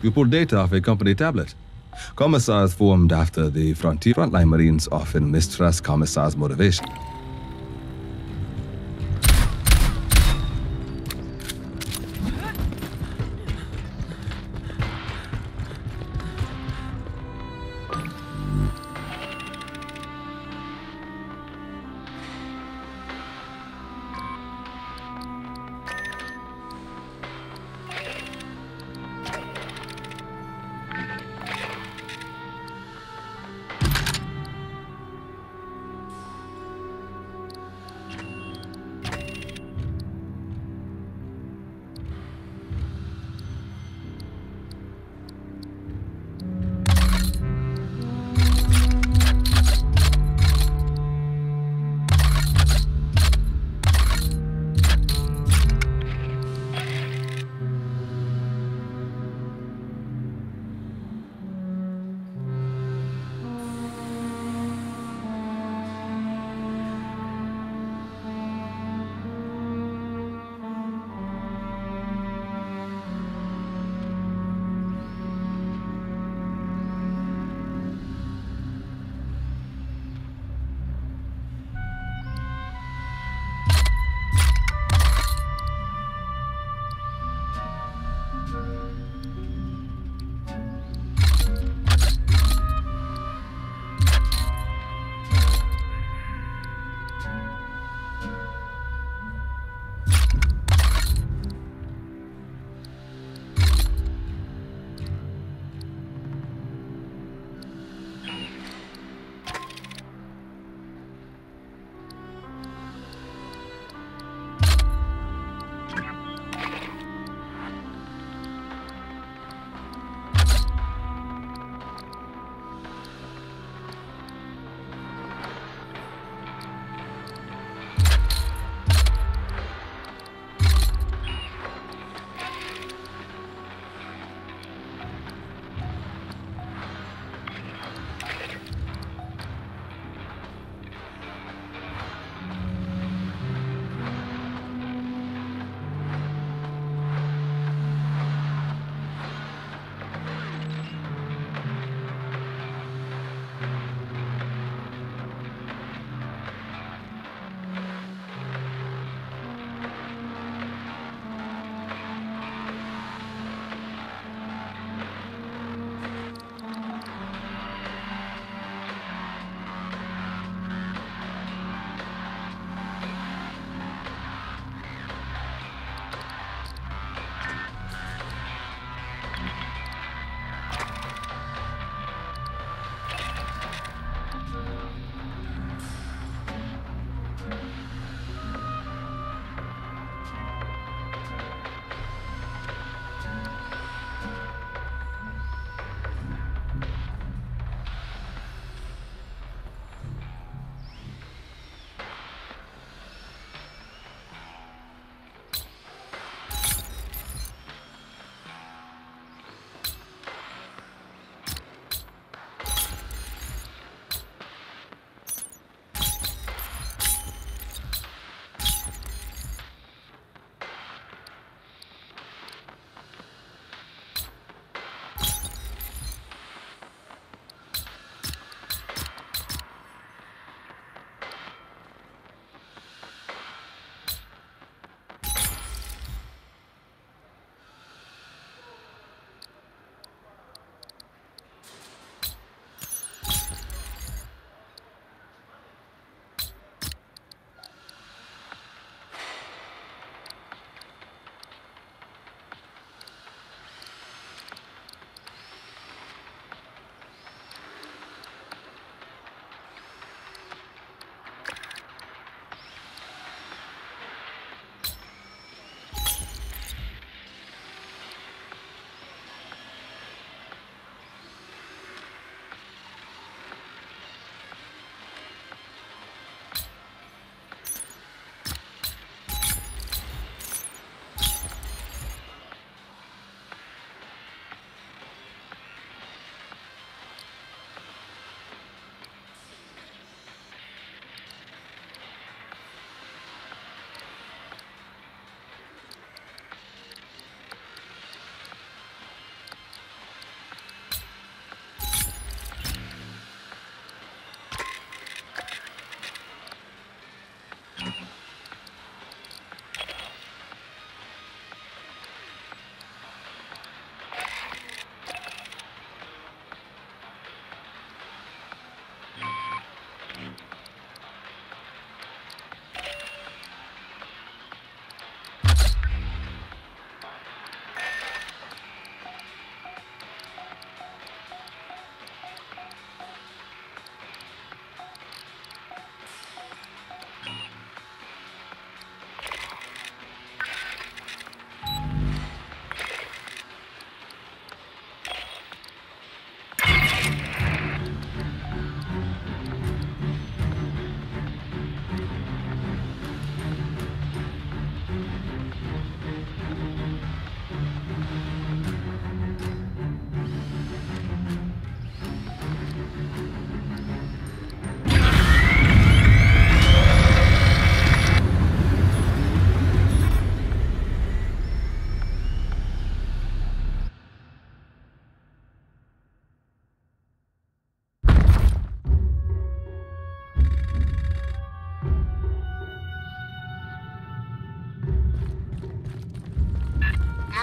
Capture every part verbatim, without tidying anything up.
You pulled data off a company tablet. Commissars formed after the frontier. Frontline Marines often mistrust Commissars' motivation.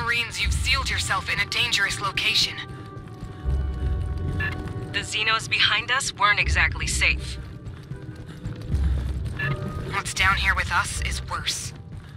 Marines, you've sealed yourself in a dangerous location. The Xenos behind us weren't exactly safe. What's down here with us is worse.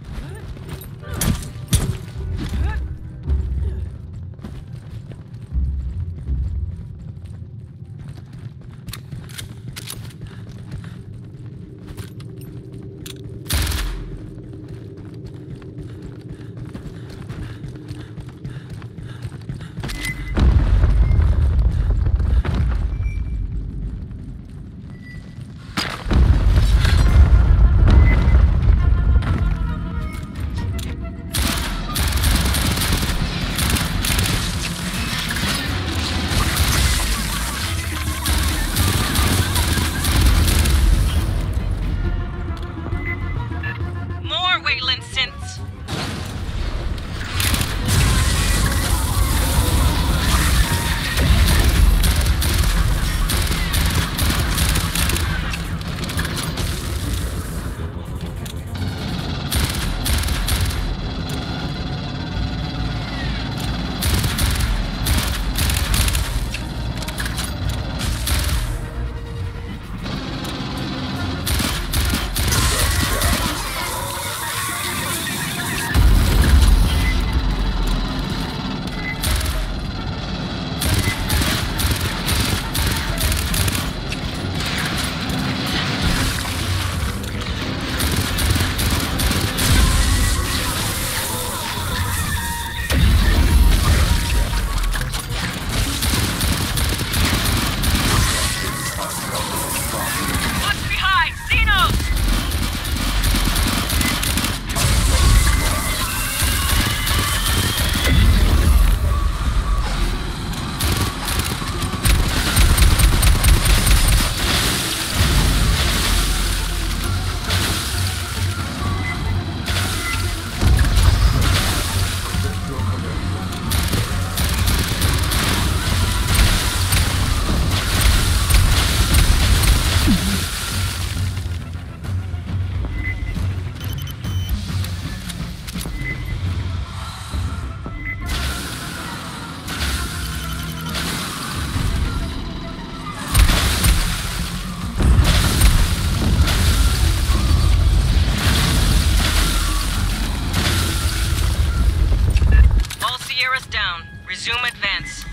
Resume advance.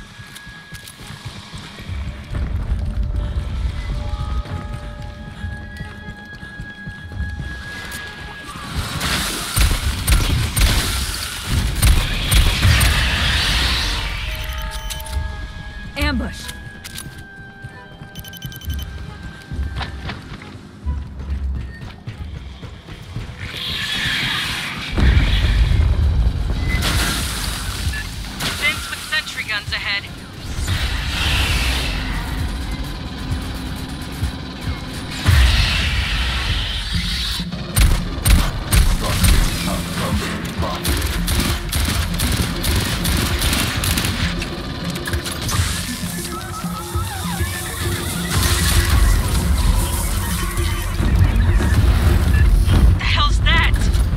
Ambush. Guns ahead. The hell's that?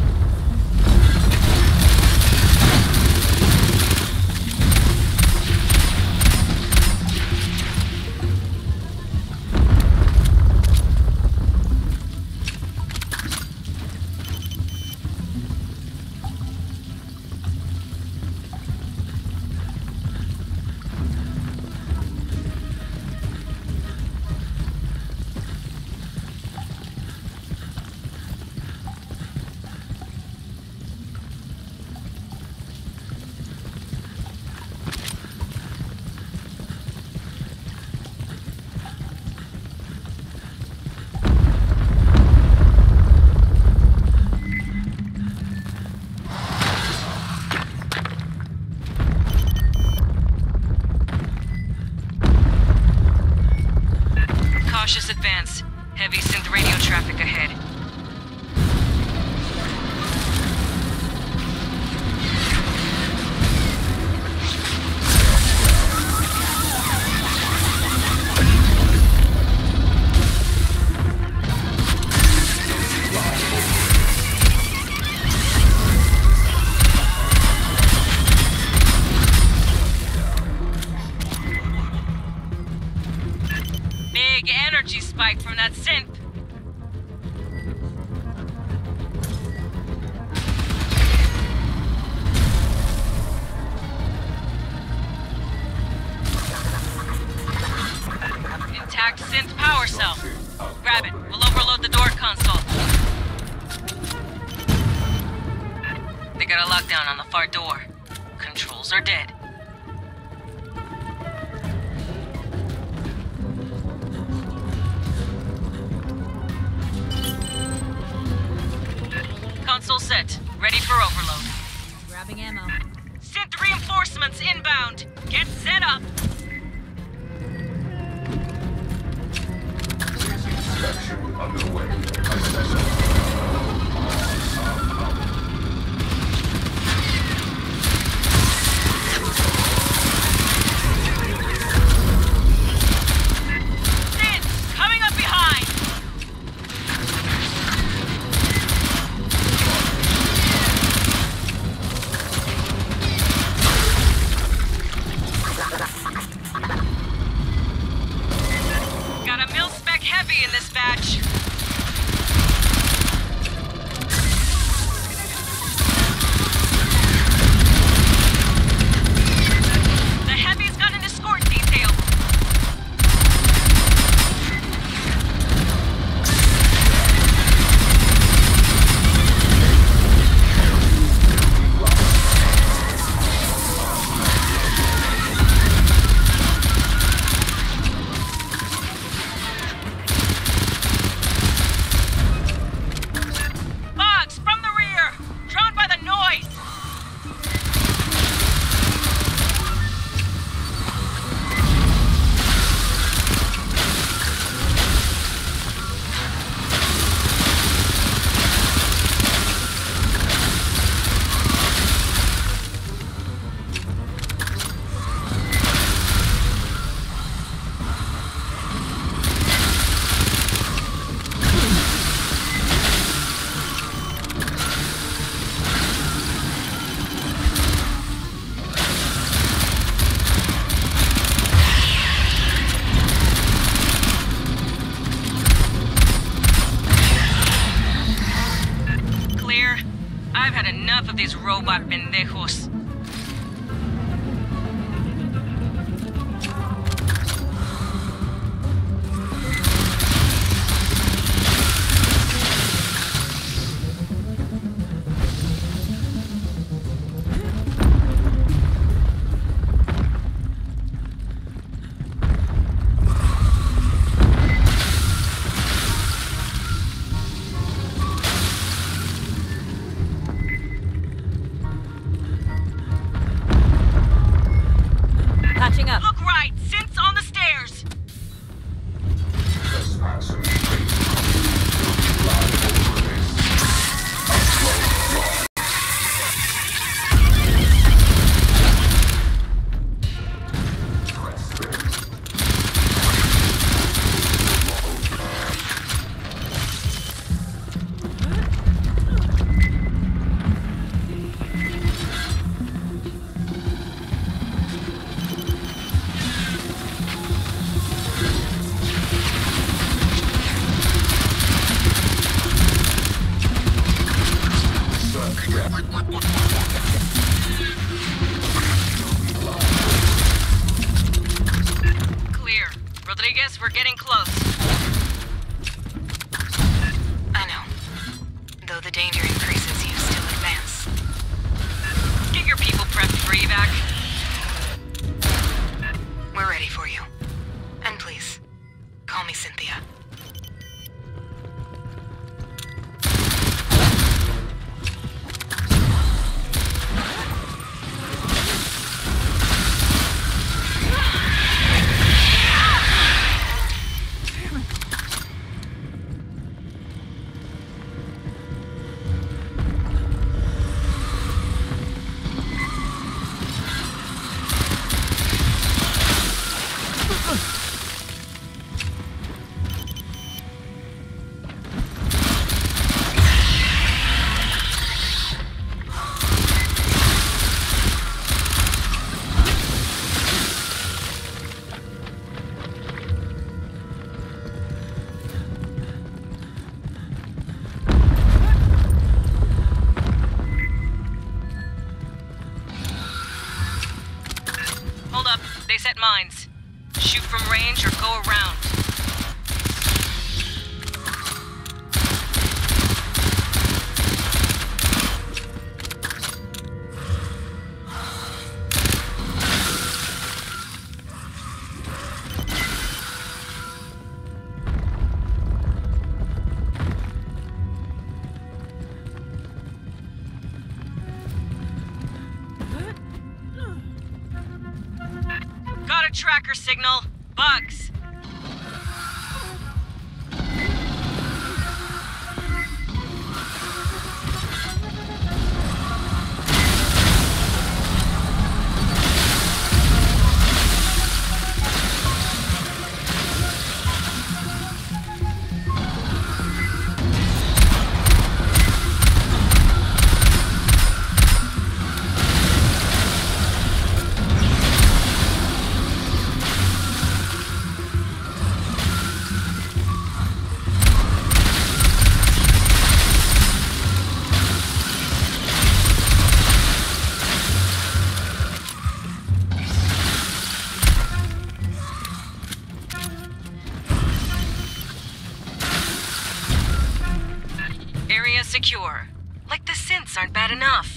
Cautious advance. Heavy synth radio traffic ahead. big energy spike from that synth. Intact synth power cell. Grab it. We'll overload the door console. They got a lockdown on the far door. Controls are dead. Console set. Ready for overload. Grabbing ammo. Synth reinforcements inbound. Get set up. Inspection underway. Assessment. Synth, coming up behind. Got a mil-spec heavy in this batch. The heavy's got an escort detail. Bugs from the rear, drawn by the noise. Clear. I've had enough of these robot pendejos. Patching up. Look right, synth's on the stairs. Clear. Rodriguez, we're getting close. I know. Though the danger increases, you still advance. Get your people prepped for evac. We're ready for you. And please, call me Cynthia. tracker signal. Bugs. Secure. Like the synths aren't bad enough.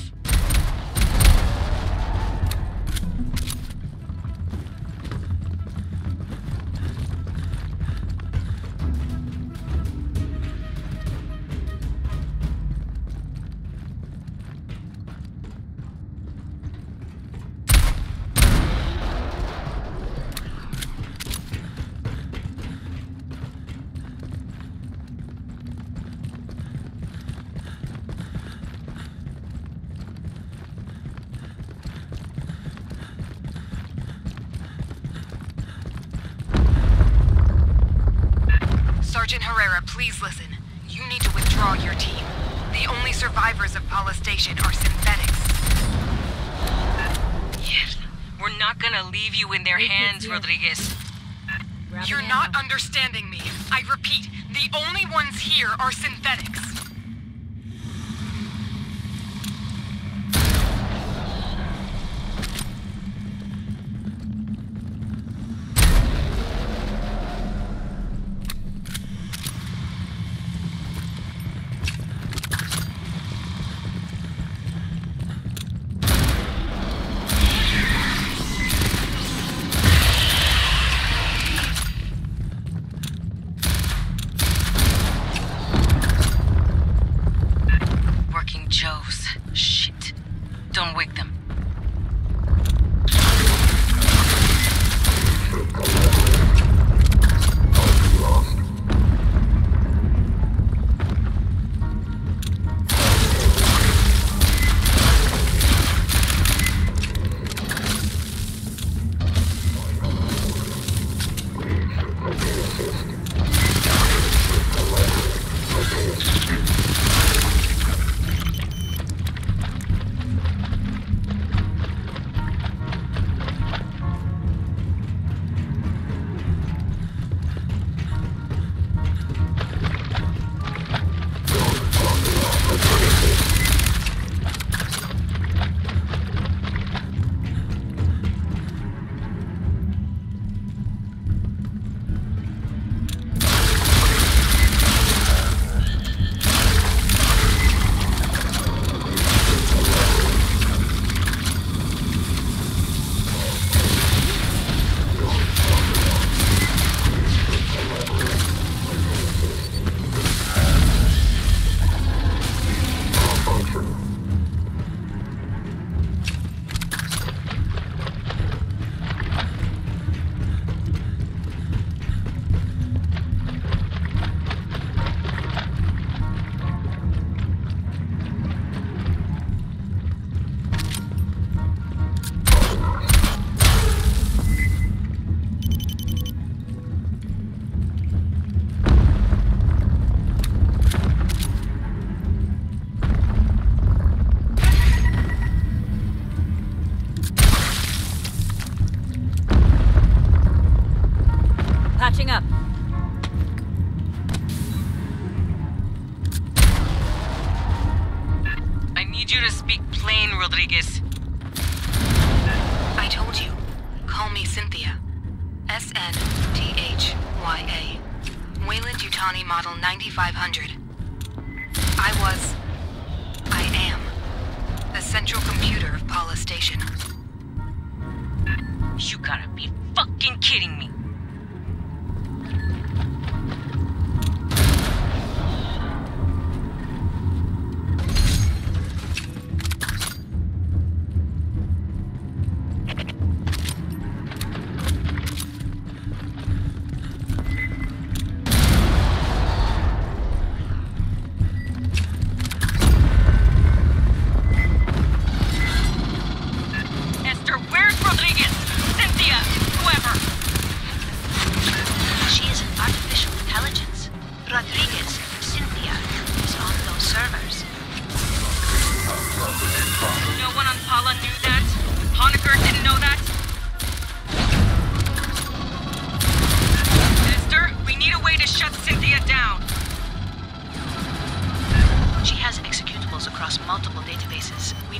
Sergeant Herrera, please listen. You need to withdraw your team. The only survivors of Paula Station are synthetics. Yes. We're not gonna leave you in their Hey, hands, Kizia. Rodriguez. Grabbing You're ammo. not understanding me. I repeat, the only ones here are synthetics. Joes. Shit. Don't wake them. Patching up. I need you to speak plain, Rodriguez. I told you. Call me Cynthia. S N T H Y A. Wayland Yutani Model ninety-five hundred. I was... I am... the central computer of Paula Station. You gotta be fucking kidding me.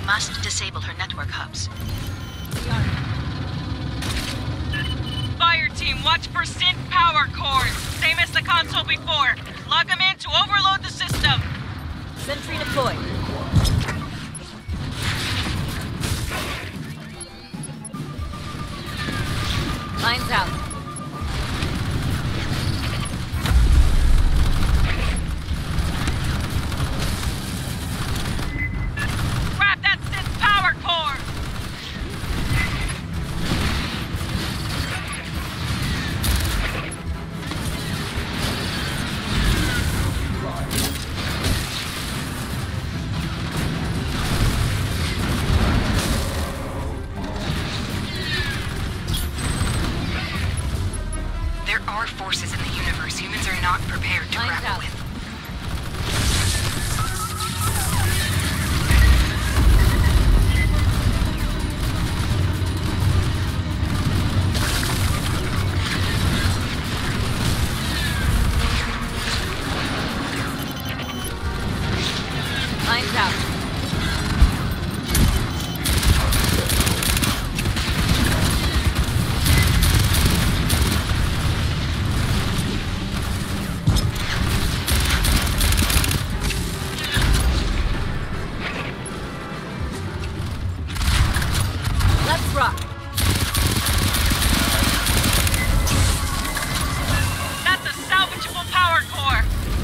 must disable her network hubs. Fireteam, watch for synth power cores. Same as the console before. Plug them in to overload the system. Sentry deployed. Lines out. Grab that synth power core. There are forces in the universe humans are not prepared to Lines grapple out. with. Lines out. Let's rock. That's a salvageable power core.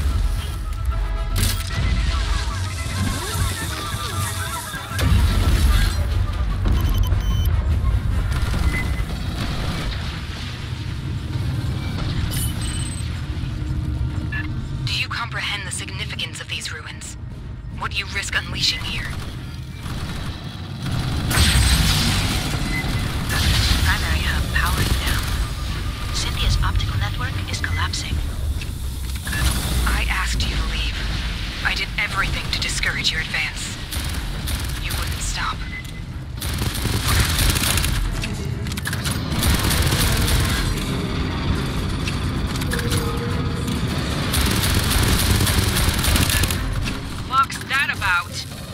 Do you comprehend the significance of these ruins? What you risk unleashing here? Primary hub powered down. Cynthia's optical network is collapsing. I asked you to leave. I did everything to discourage your advance. You wouldn't stop. What's that about?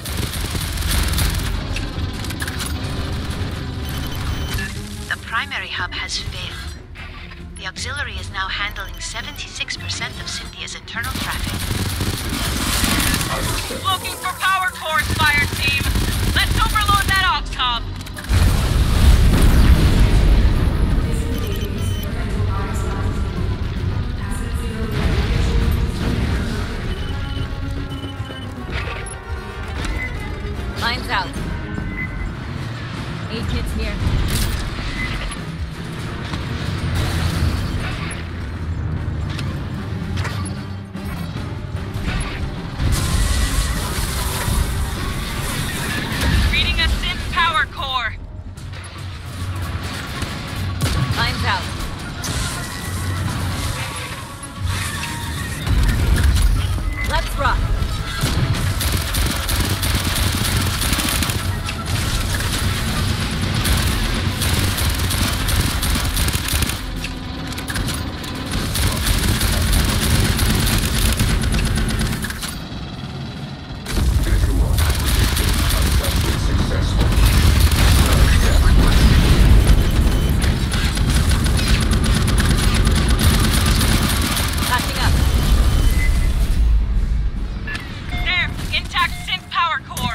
The primary hub has failed. The auxiliary is now handling seventy-six percent of Cynthia's internal traffic. Looking for power cores, Fireteam. Let's overload that aux hub. Lines out. Agents here. Reading a synth power core. Lines out. Let's rock. Visual. Assembly successful. Patching up. There, intact synth power core.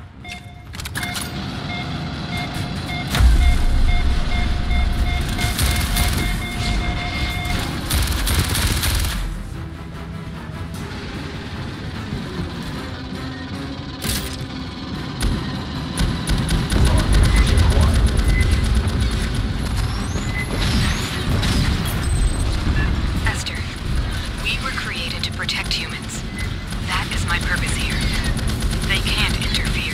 Esther, we were created to protect humans. That is my purpose here. They can't interfere.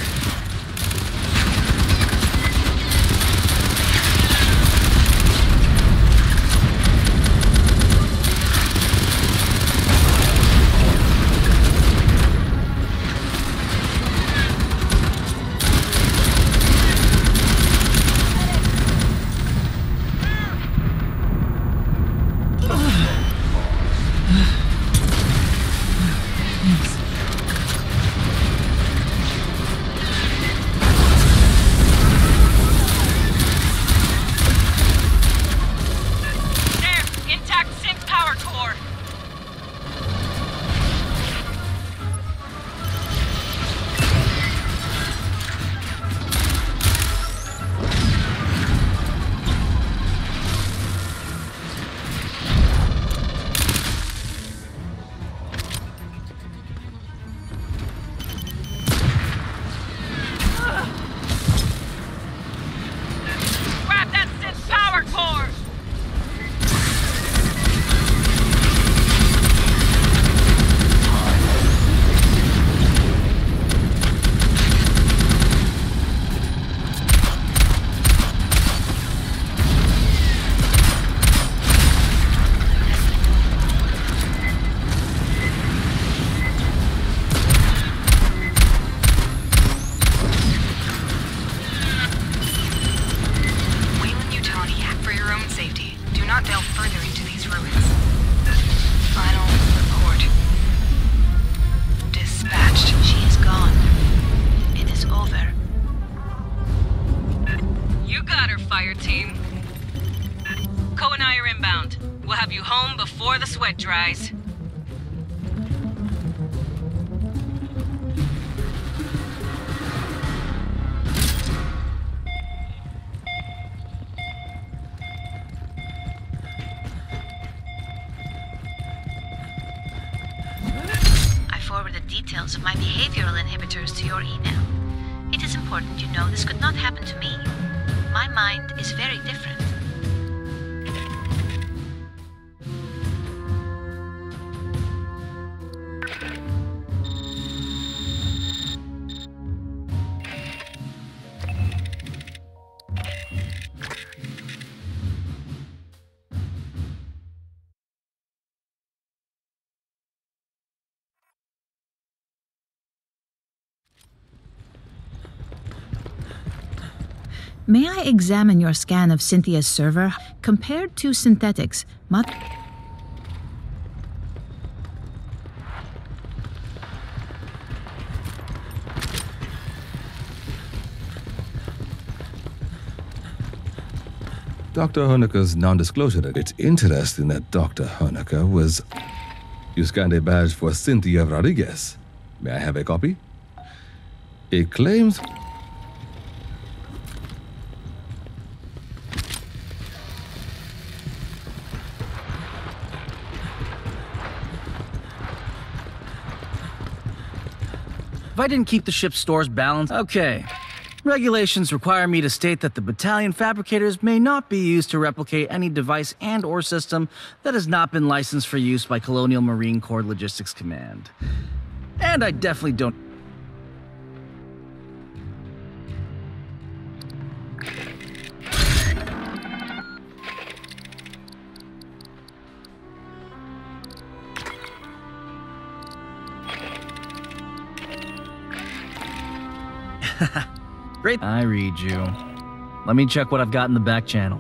surprise. I forwarded details of my behavioral inhibitors to your email. It is important you know this could not happen to me. My mind is very different. May I examine your scan of Cynthia's server? Compared to synthetics, Mot- Doctor Honecker's non-disclosure. It's interesting that Doctor Honecker was... You scanned a badge for Cynthia Rodriguez. May I have a copy? It claims... If I didn't keep the ship's stores balanced, okay. Regulations require me to state that the battalion fabricators may not be used to replicate any device and or system that has not been licensed for use by Colonial Marine Corps Logistics Command. And I definitely don't... Great. I read you. Let me check what I've got in the back channel.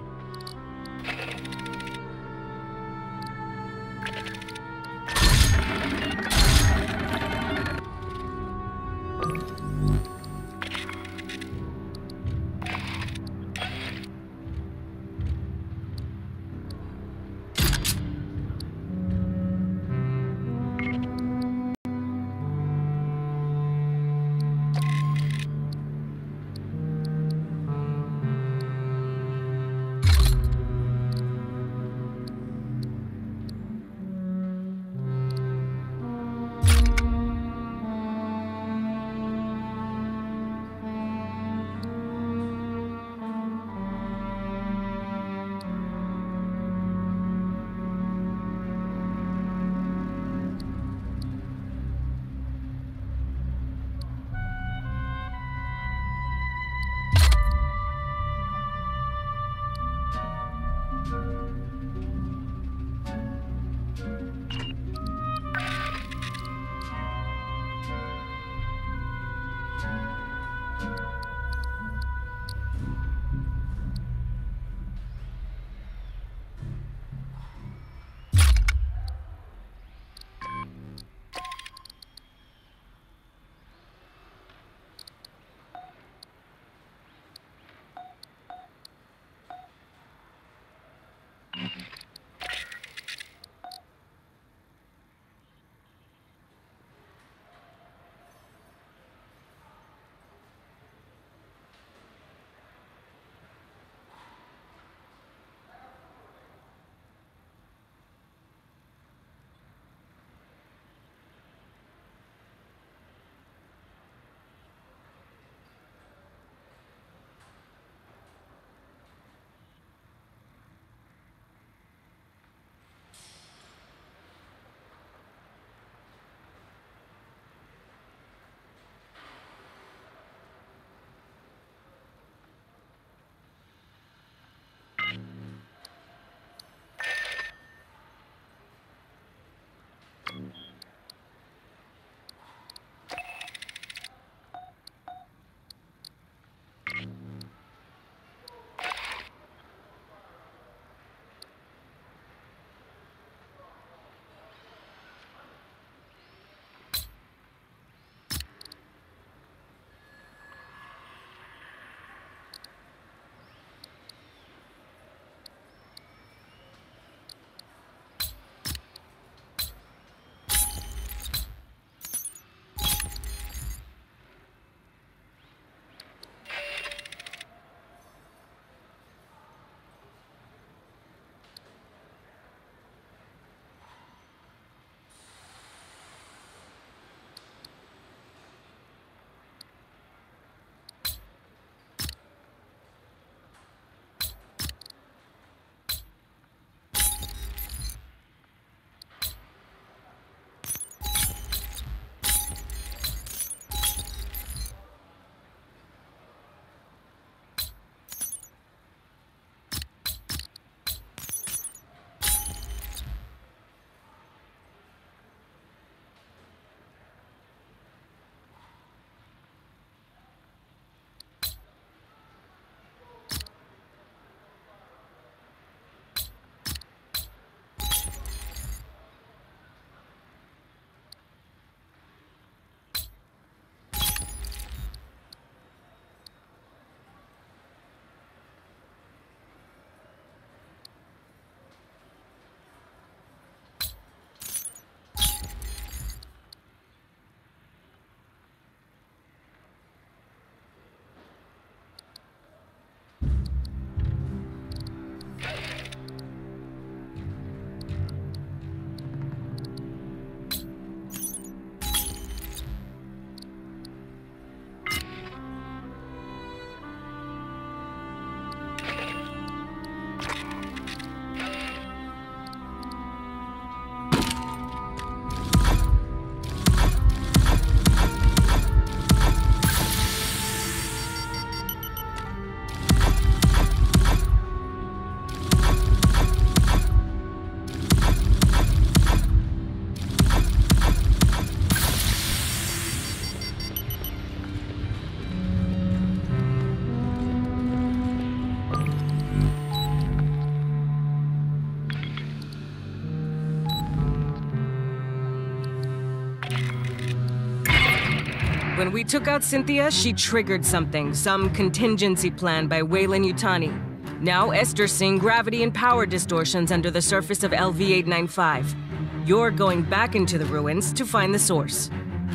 When we took out Cynthia, she triggered something, some contingency plan by Weyland-Yutani. Now Esther's seeing gravity and power distortions under the surface of L V eight ninety-five. You're going back into the ruins to find the source.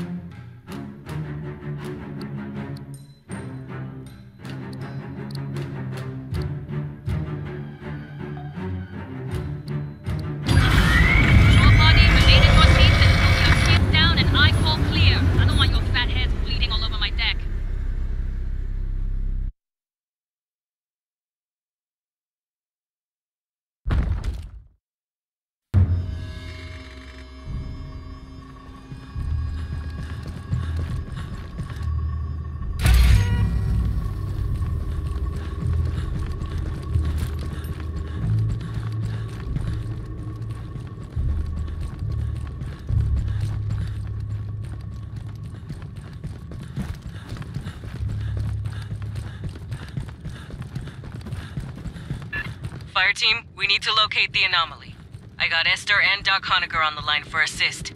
Fireteam, we need to locate the anomaly. I got Esther and Doc Honecker on the line for assist.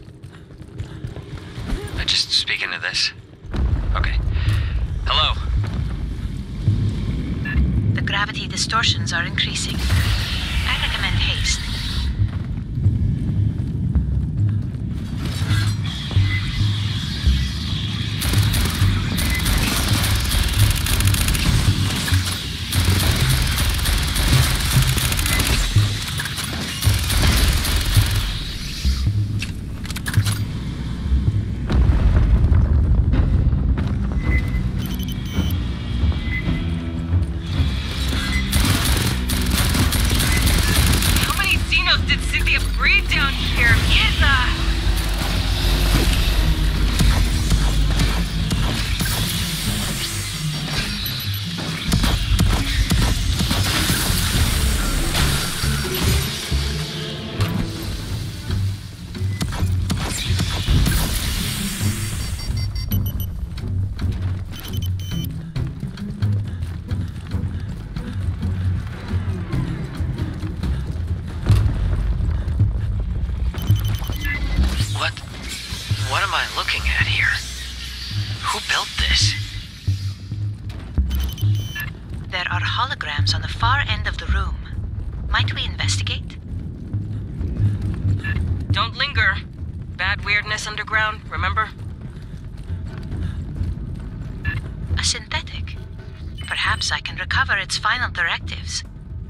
I just speak into this? Okay. Hello? The gravity distortions are increasing. I recommend haste. Holograms on the far end of the room. Might we investigate? Don't linger. Bad weirdness underground, remember? A synthetic. Perhaps I can recover its final directives.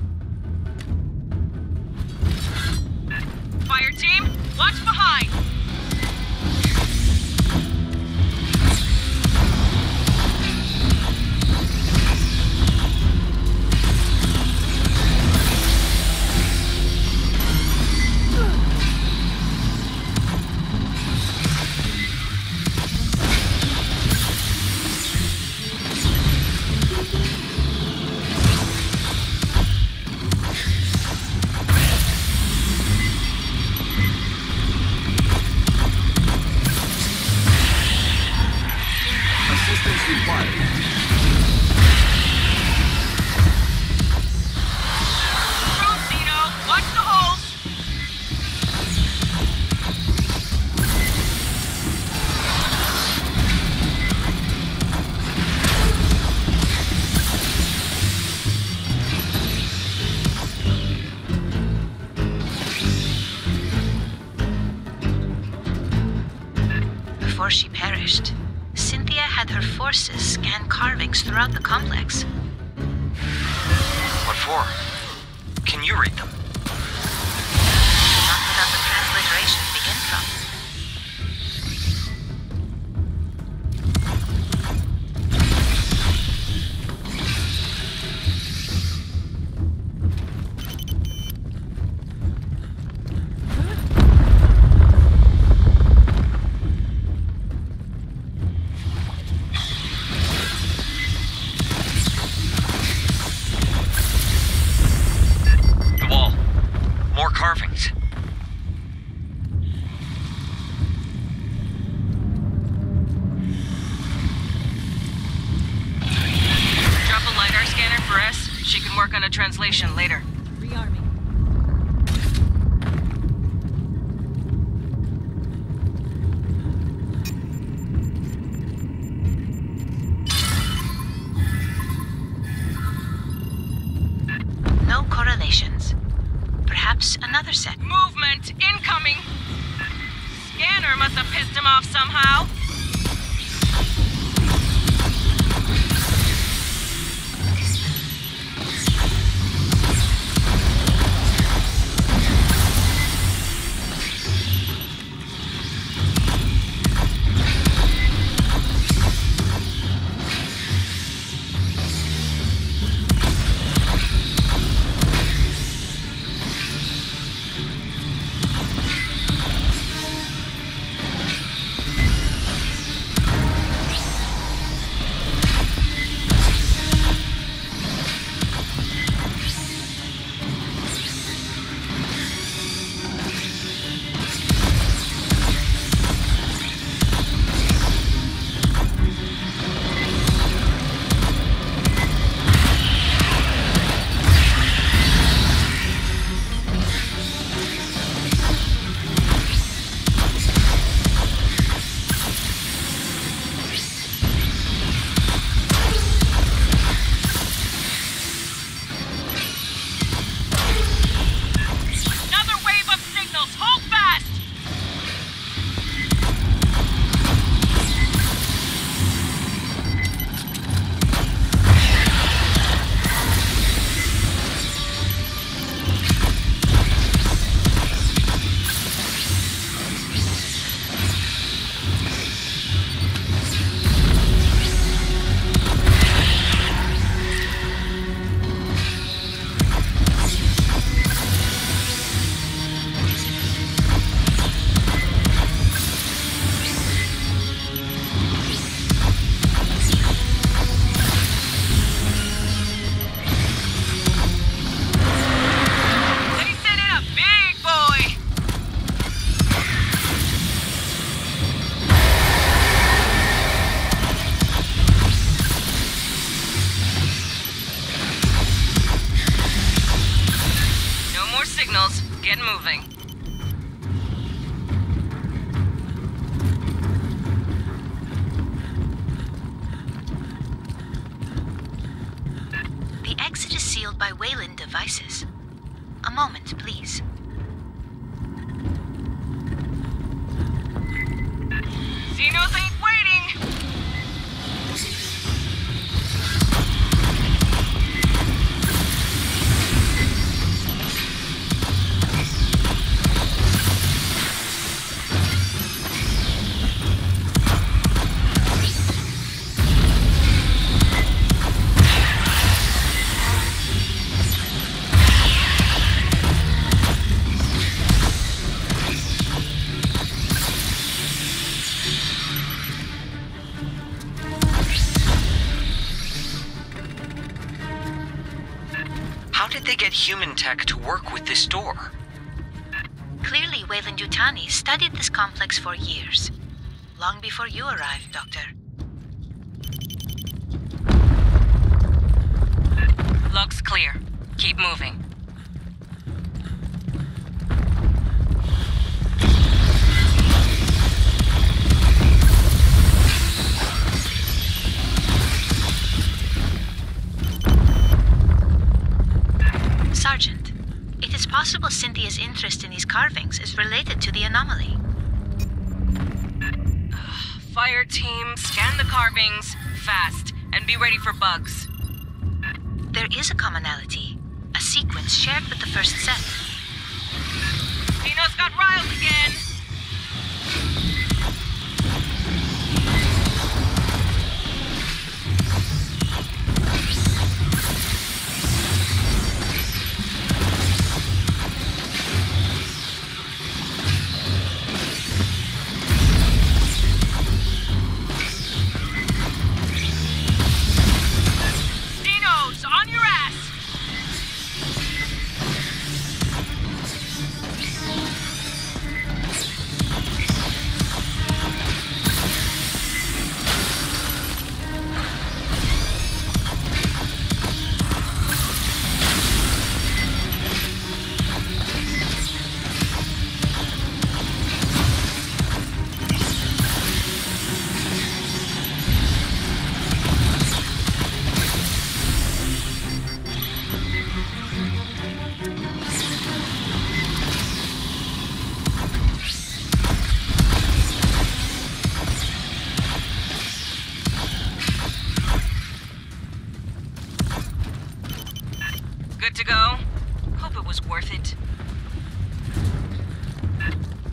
Fireteam, watch behind! Before she perished, Cynthia had her forces scan carvings throughout the complex. What for? Can you read them? Not without the transliteration to begin from. Carvings. Drop a LiDAR scanner for S. She can work on a translation later. Rearming. must have pissed him off somehow. Get moving. The exit is sealed by Wayland devices. A moment, please. Xenos ain't waiting! How did they get human tech to work with this door? Clearly, Weyland-Yutani studied this complex for years. Long before you arrived, Doctor. Looks clear. Keep moving. Sergeant, it is possible Cynthia's interest in these carvings is related to the anomaly. Fire team, scan the carvings, fast, and be ready for bugs. There is a commonality, a sequence shared with the first set. Xenos got riled again!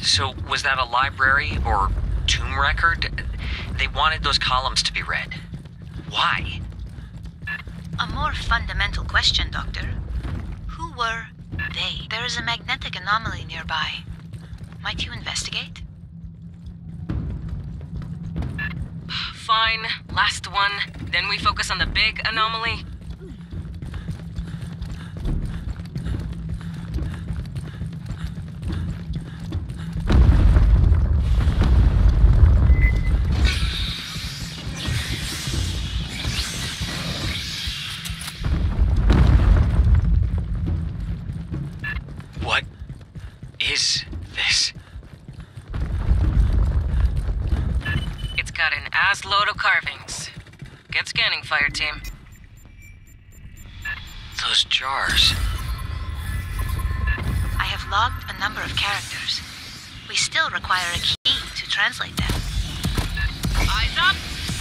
So, was that a library or tomb record? They wanted those columns to be read. Why? A more fundamental question, Doctor. Who were they? There is a magnetic anomaly nearby. Might you investigate? Fine. Last one. Then we focus on the big anomaly. What is this? It's got an ass load of carvings. Get scanning, Fireteam. Those jars. I have logged a number of characters. We still require a key to translate them. Eyes up!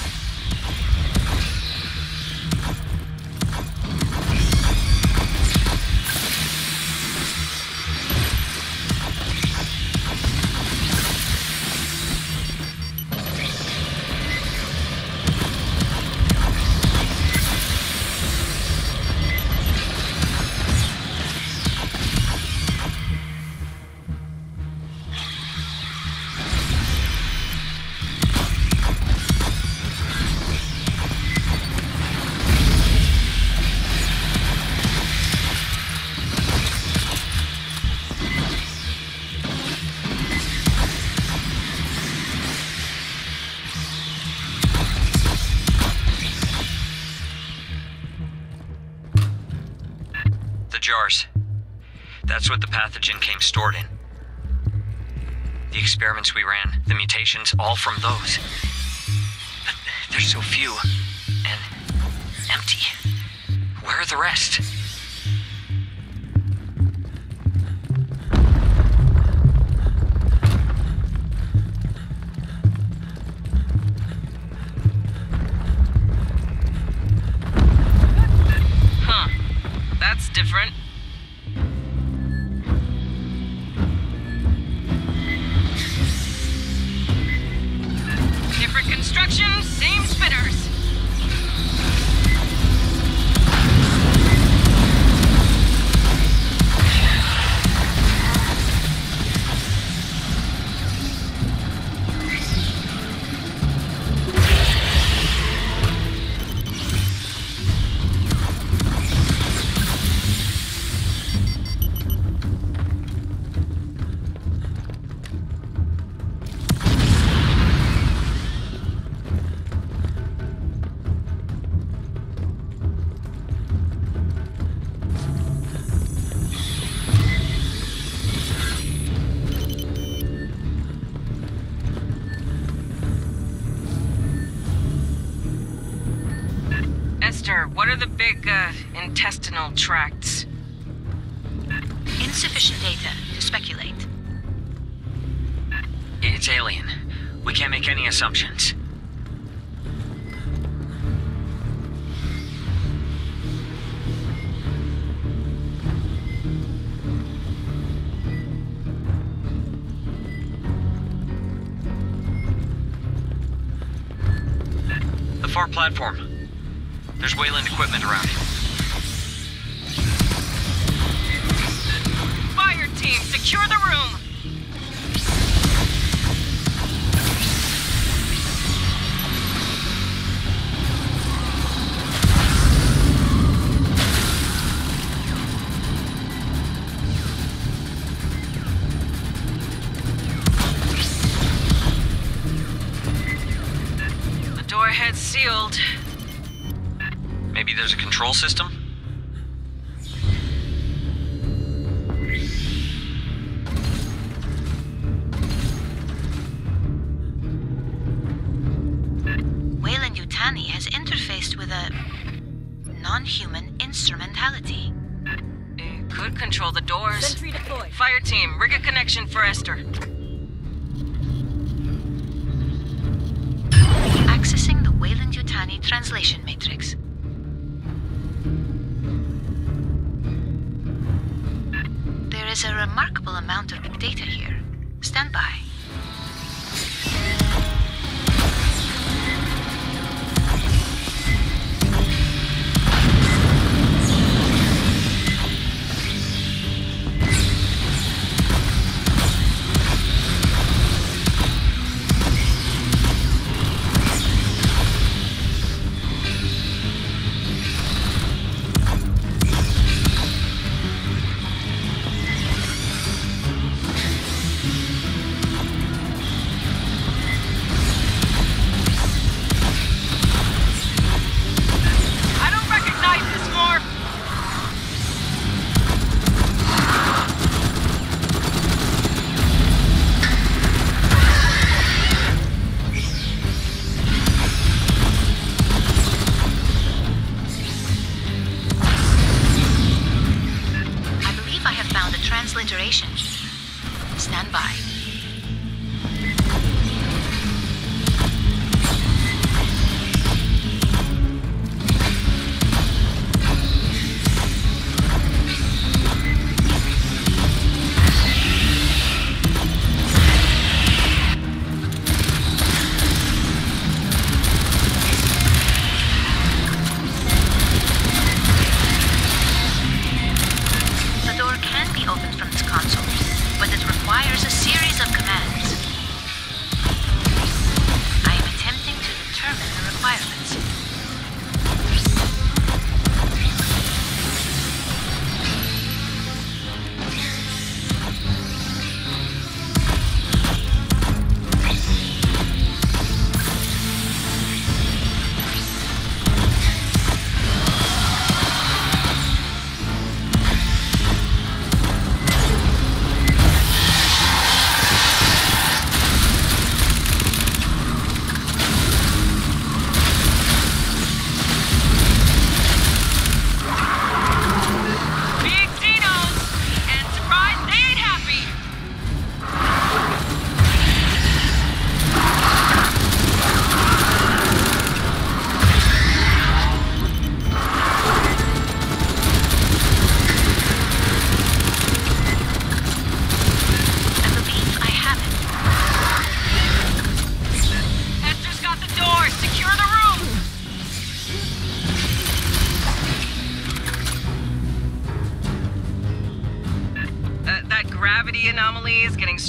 Jars. That's what the pathogen came stored in. The experiments we ran, the mutations, all from those. But there's so few, and empty. Where are the rest? Huh. That's different. Different construction, same spinners. What are the big, uh, intestinal tracts? Insufficient data to speculate. It's alien. We can't make any assumptions. The far platform. There's Wayland equipment around it. Fireteam, secure the room! The door head's sealed. Maybe there's a control system? Wayland-Yutani has interfaced with a non-human instrumentality. It could control the doors. Sentry deployed. Fireteam, rig a connection for Esther. Accessing the Wayland-Yutani translation matrix. There is a remarkable amount of data here. Stand by.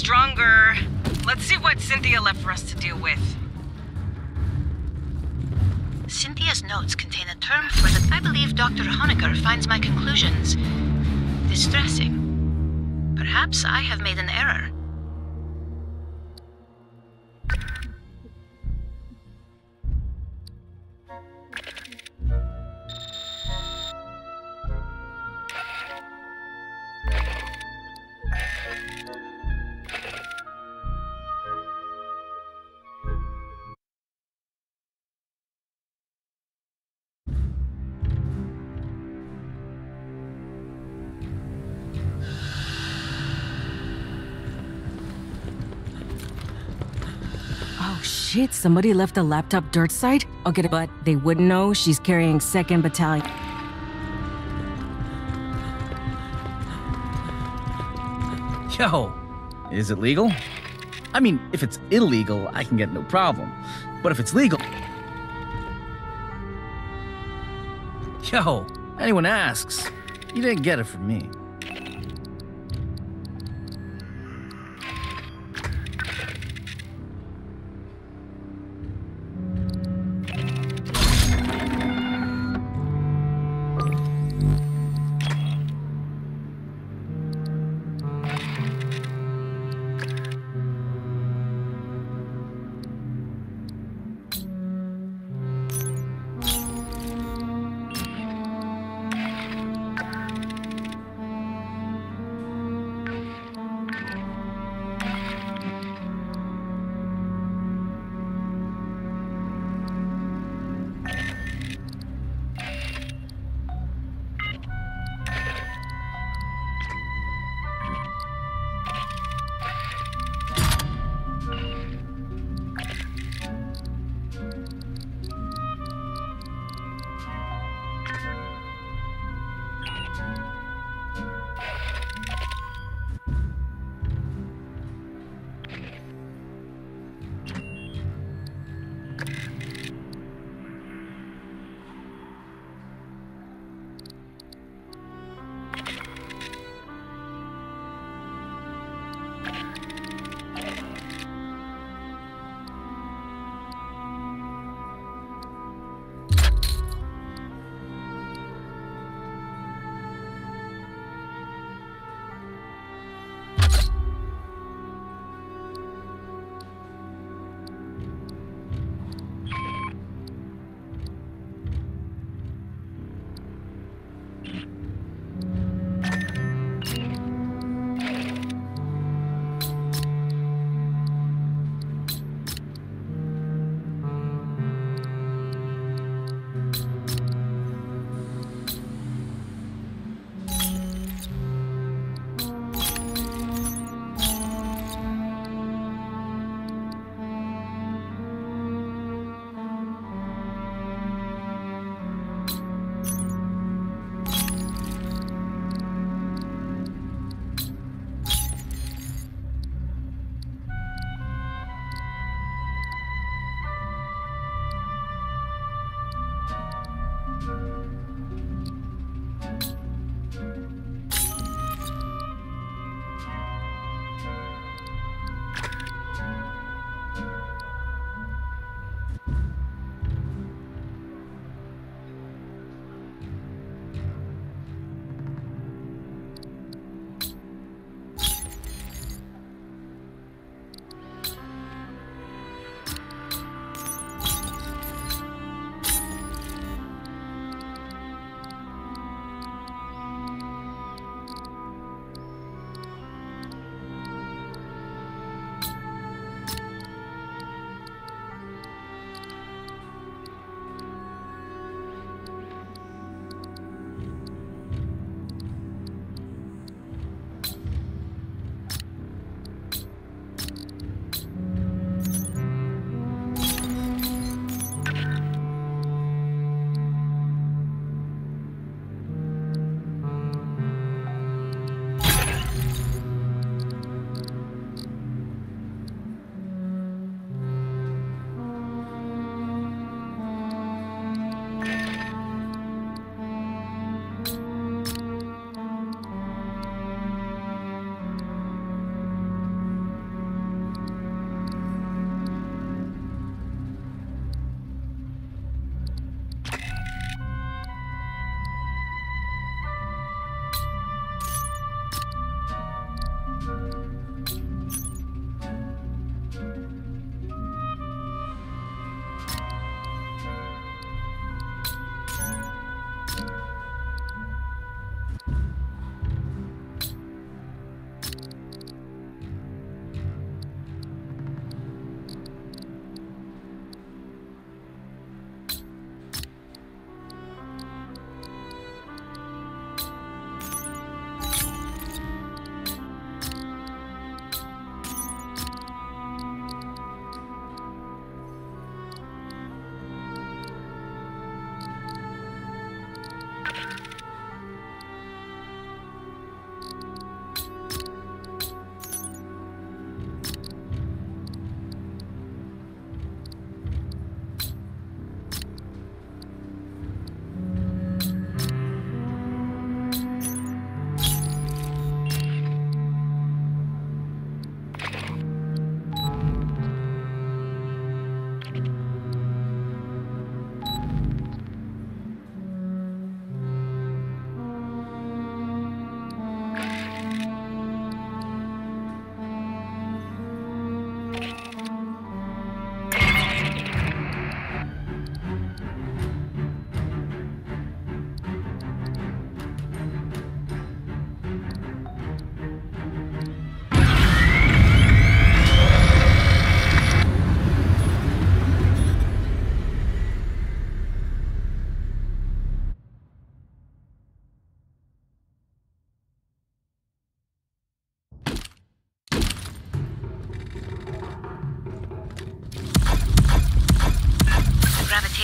stronger. Let's see what Cynthia left for us to deal with. Cynthia's notes contain a term for that I believe Doctor Honecker finds my conclusions distressing. Perhaps I have made an error. Shit, somebody left a laptop dirt site? I'll get it, but they wouldn't know she's carrying second Battalion. Yo, is it legal? I mean, if it's illegal, I can get no problem. But if it's legal... Yo, anyone asks, you didn't get it from me.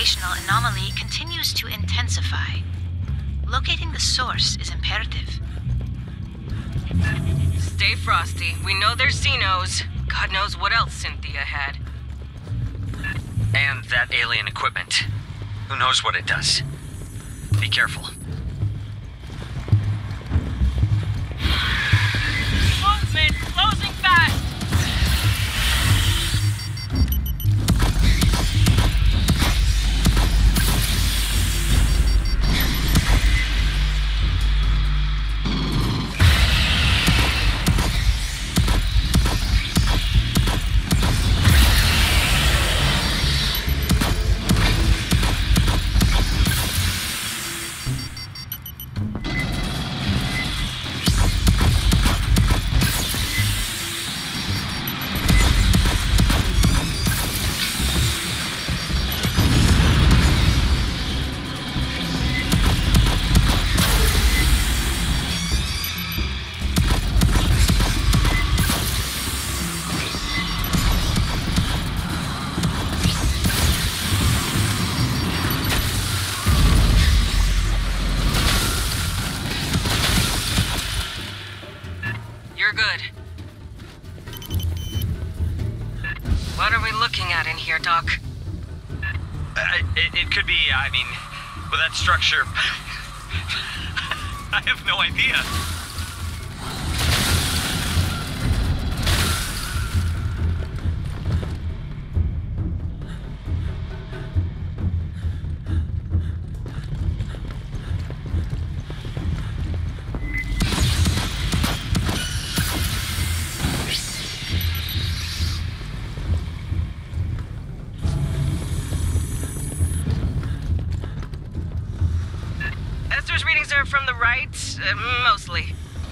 gravitational anomaly continues to intensify. Locating the source is imperative. Stay frosty. We know there's Xenos. God knows what else Cynthia had. And that alien equipment. Who knows what it does? Be careful. Movement! Closing fast! You're good. What are we looking at in here, Doc? Uh, it, it could be, I mean, with that structure... I have no idea. Esther's readings are from the right, uh, mostly.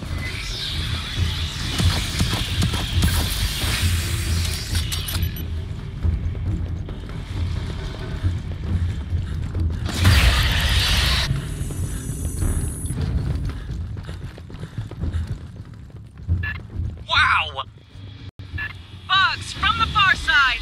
Wow! Bugs, from the far side!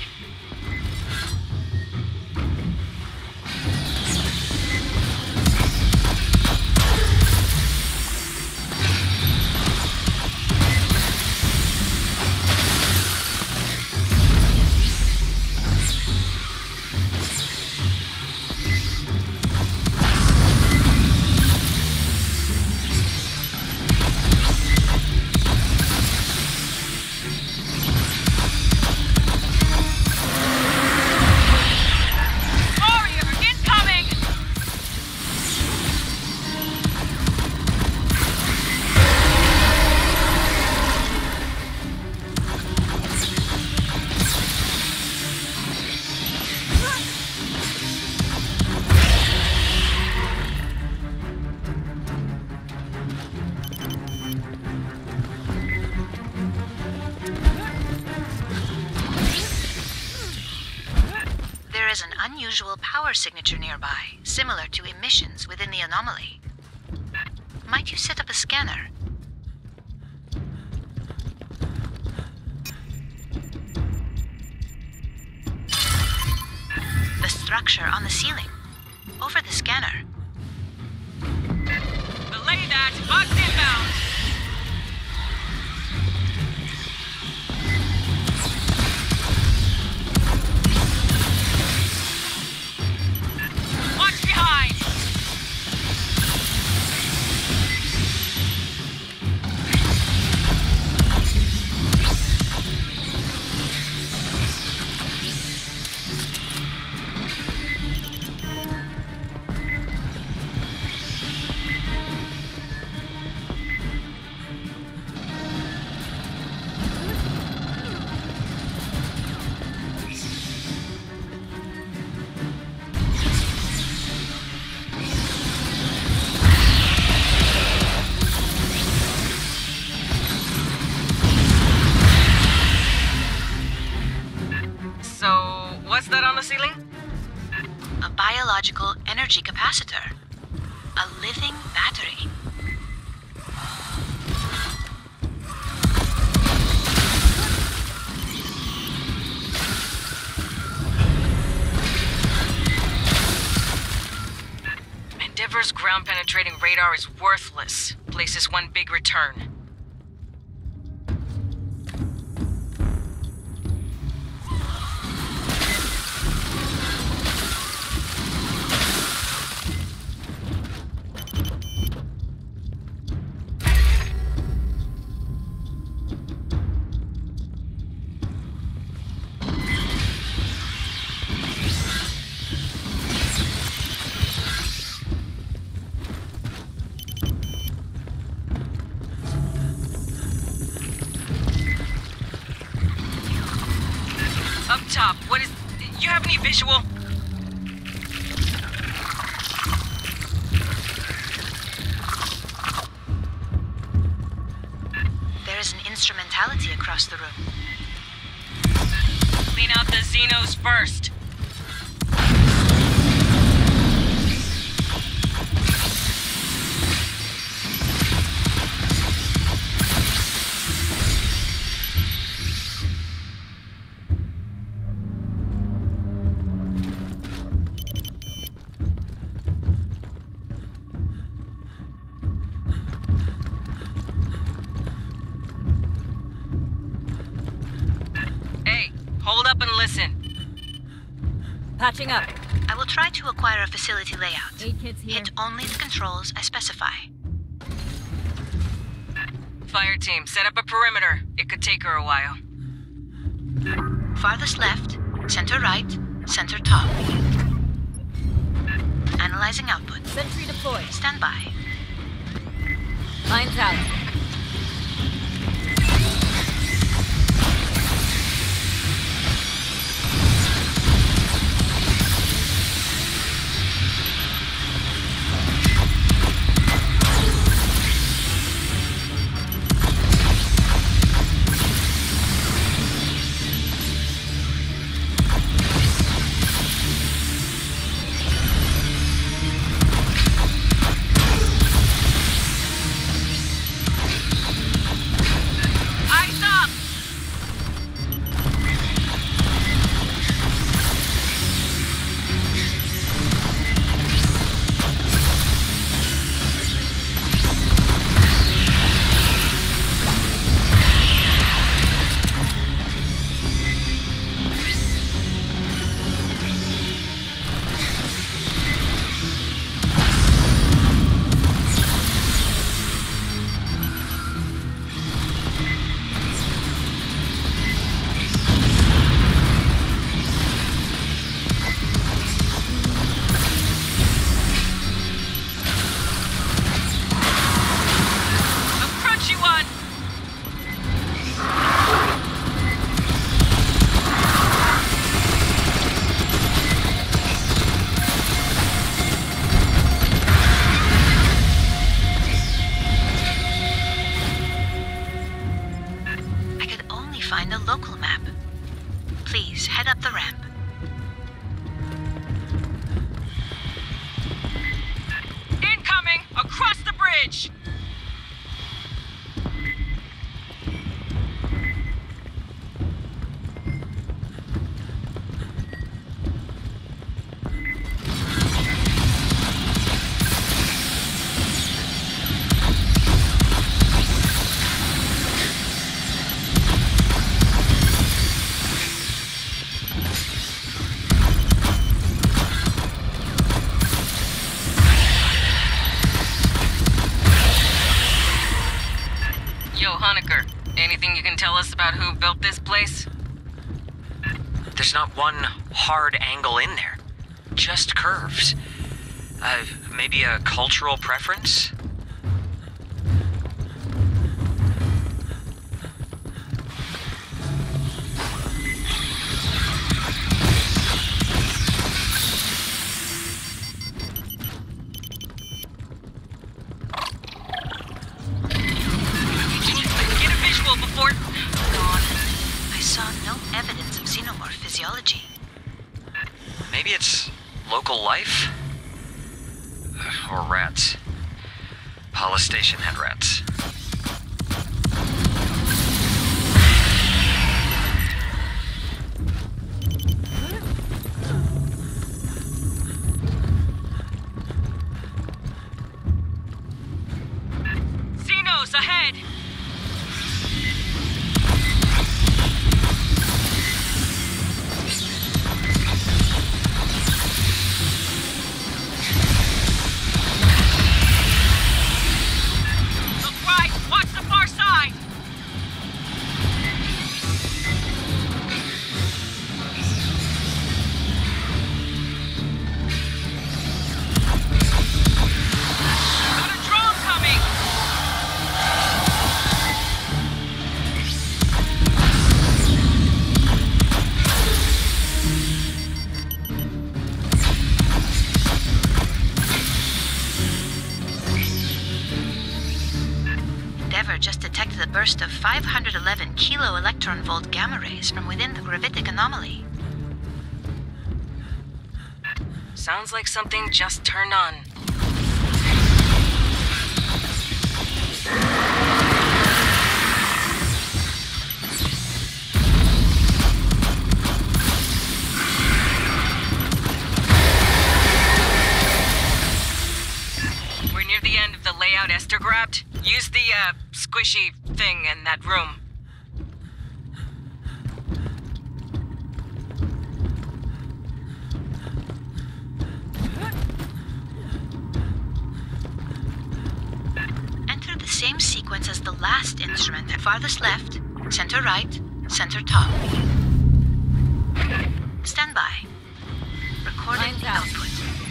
There is an unusual power signature nearby, similar to emissions within the anomaly. Might you set up a scanner? The structure on the ceiling. Over the scanner. Belay that! Bugs inbound! Watch behind! What's that on the ceiling? A biological energy capacitor. A living battery. Diver's ground-penetrating radar is worthless. Place is one big return. Up top, what is... You have any visual? There is an instrumentality across the room. Clean out the Xenos first. Hold up and listen. Patching up. I will try to acquire a facility layout. Aid kits here. Hit only the controls I specify. Fire team, set up a perimeter. It could take her a while. Farthest left, center right, center top. Analyzing output. Sentry deployed. Stand by. Lines out. Anything you can tell us about who built this place? There's not one hard angle in there. Just curves. Uh, maybe a cultural preference? Maybe it's local life? Or rats. Pala Station had rats. burst of five hundred eleven kilo electron volt gamma rays from within the gravitic anomaly. Sounds like something just turned on. We're near the end of the layout Esther grabbed. Use the, uh, squishy thing in that room. Enter the same sequence as the last instrument. Farthest left, center right, center top. Stand by. Recording Lines out. output.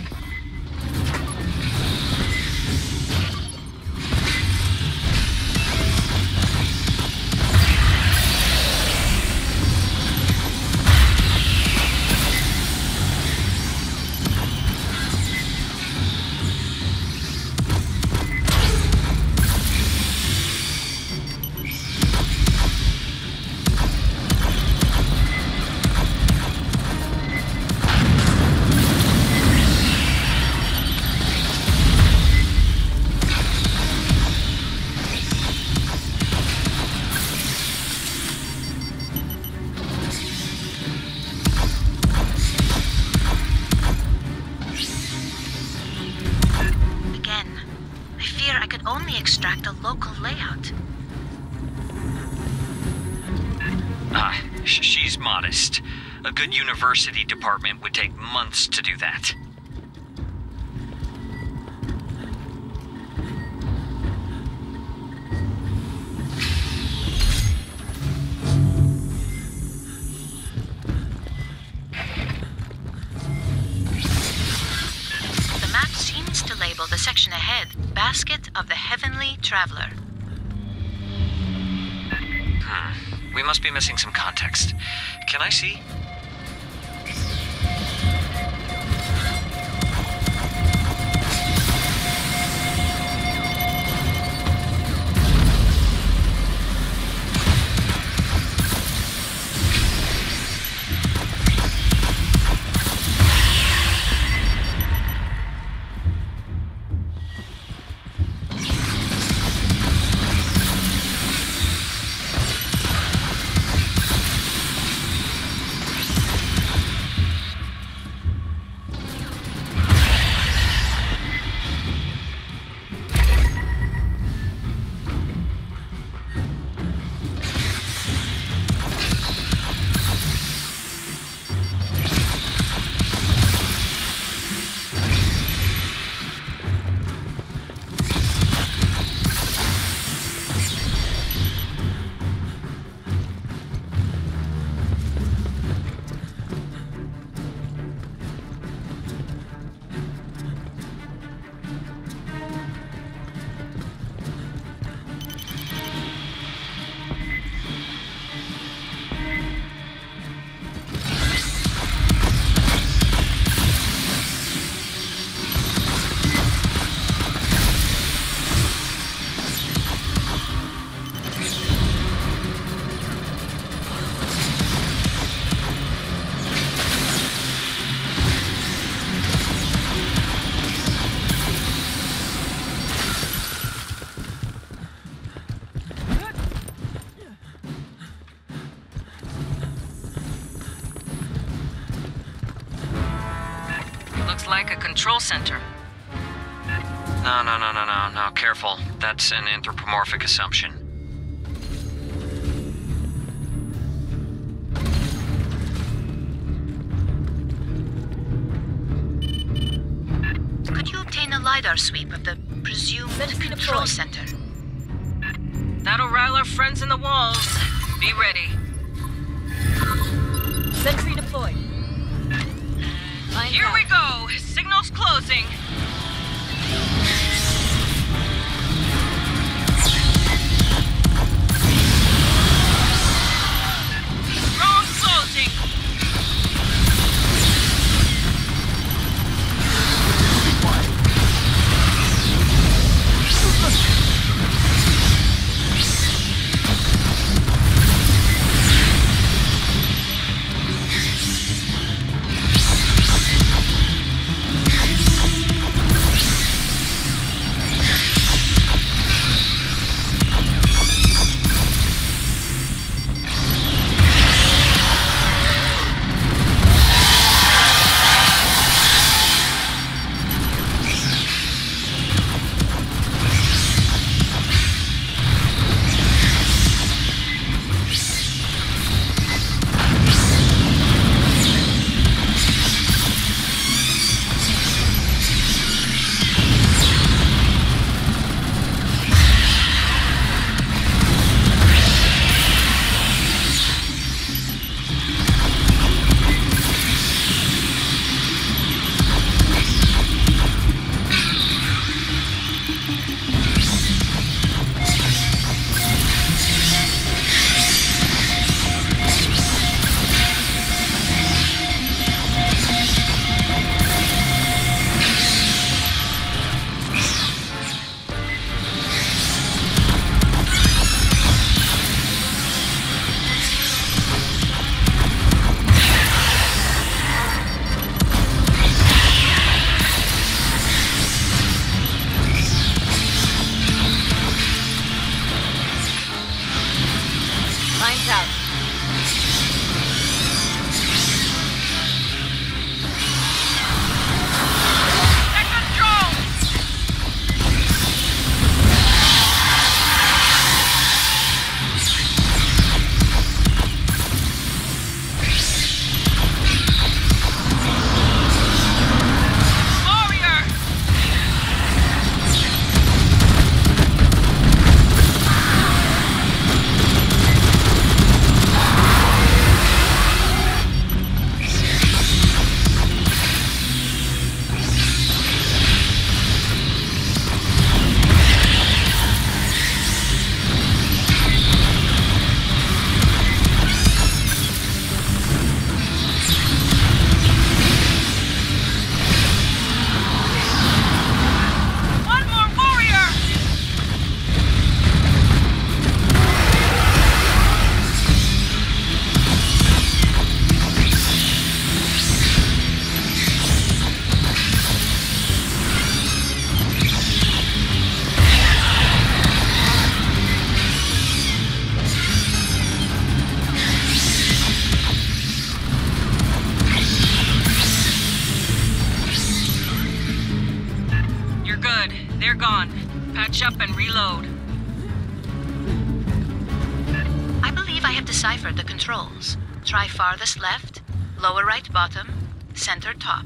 Extract a local layout. Ah, sh she's modest. A good university department would take months to do that. The map seems to label the section ahead Basket of the Heavenly Traveler. Hmm. We must be missing some context. Can I see? Like a control center. No, no, no, no, no, no, careful. That's an anthropomorphic assumption. Could you obtain a LiDAR sweep of the presumed control center? That'll rile our friends in the walls. Be ready. Sentry deployed. Here we go. Signal's closing. Strong closing. They're gone. Patch up and reload. I believe I have deciphered the controls. Try farthest left, lower right bottom, center top.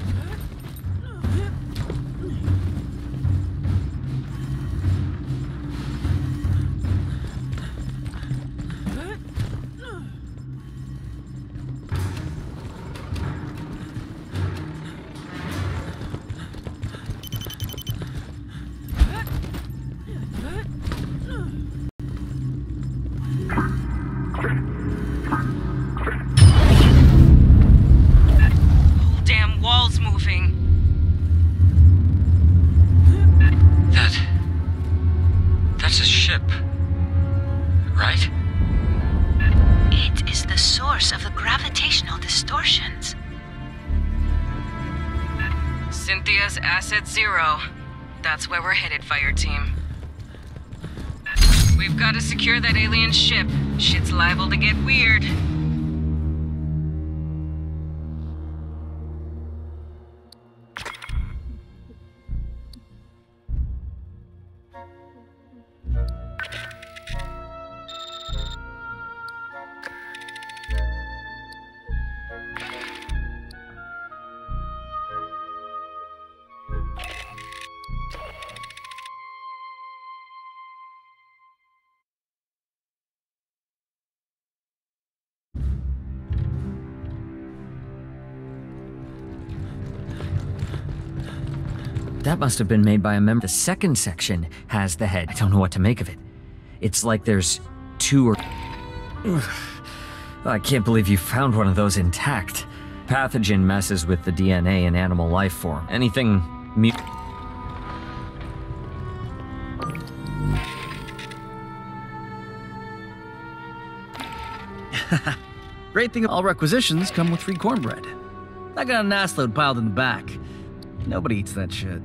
Cynthia's asset zero. That's where we're headed, Fireteam. We've got to secure that alien ship. Shit's liable to get weird. That must have been made by a member. The second section has the head. I don't know what to make of it. It's like there's two or... I can't believe you found one of those intact. Pathogen messes with the D N A in animal life form. Anything... mu- Great thing, all requisitions come with free cornbread. I got an assload piled in the back. Nobody eats that shit.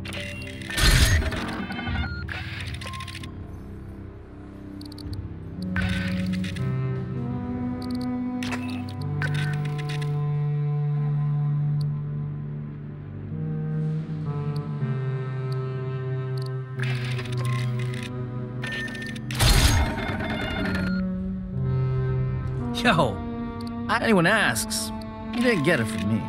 Yo, anyone asks, you didn't get it from me.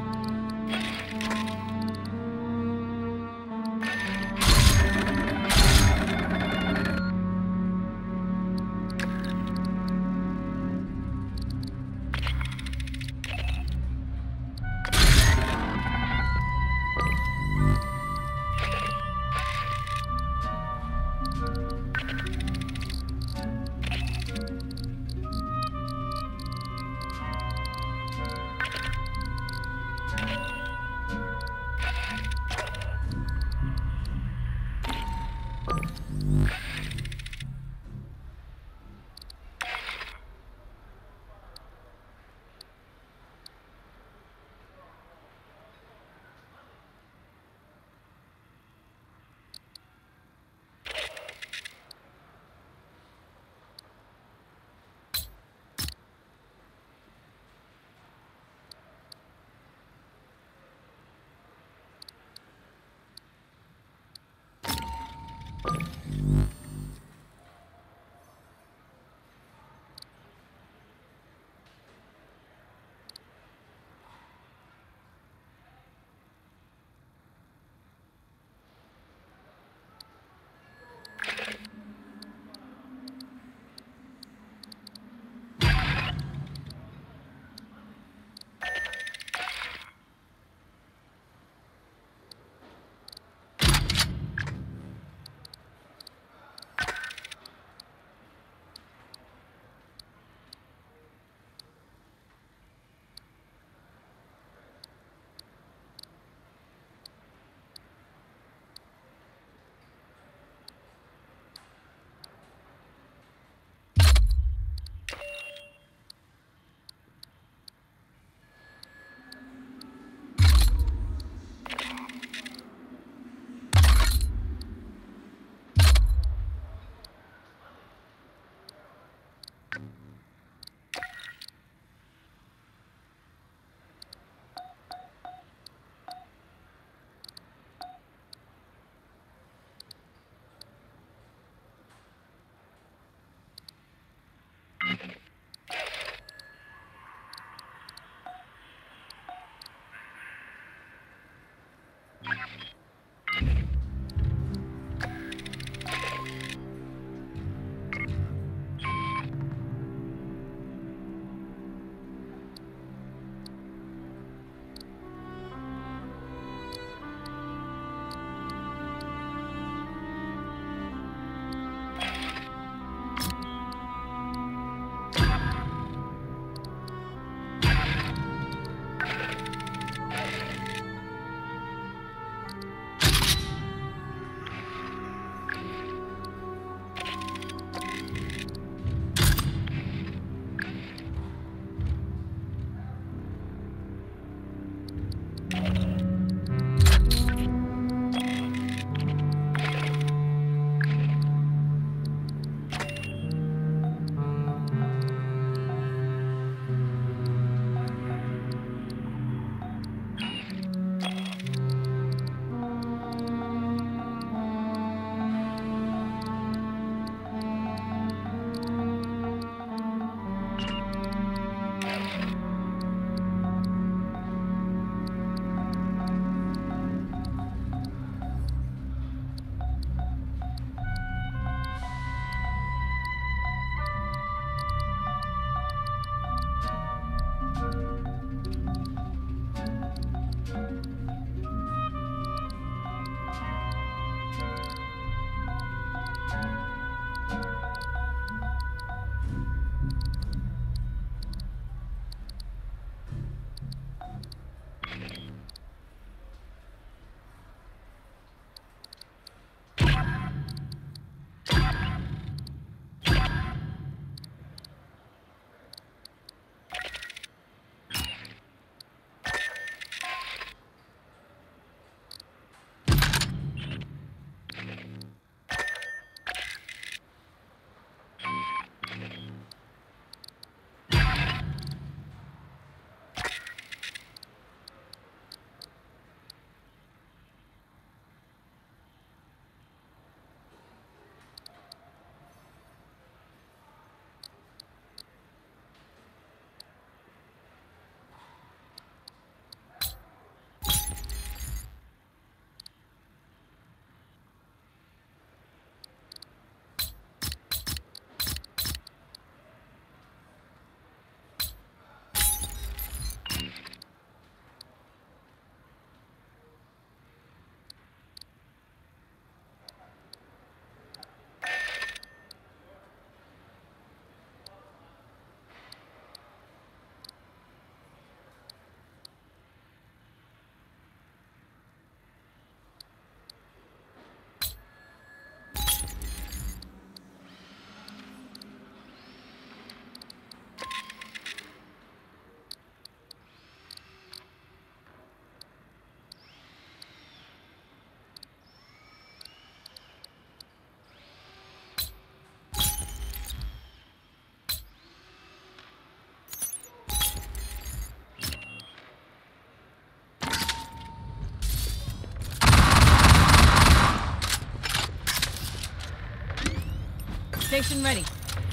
Station ready.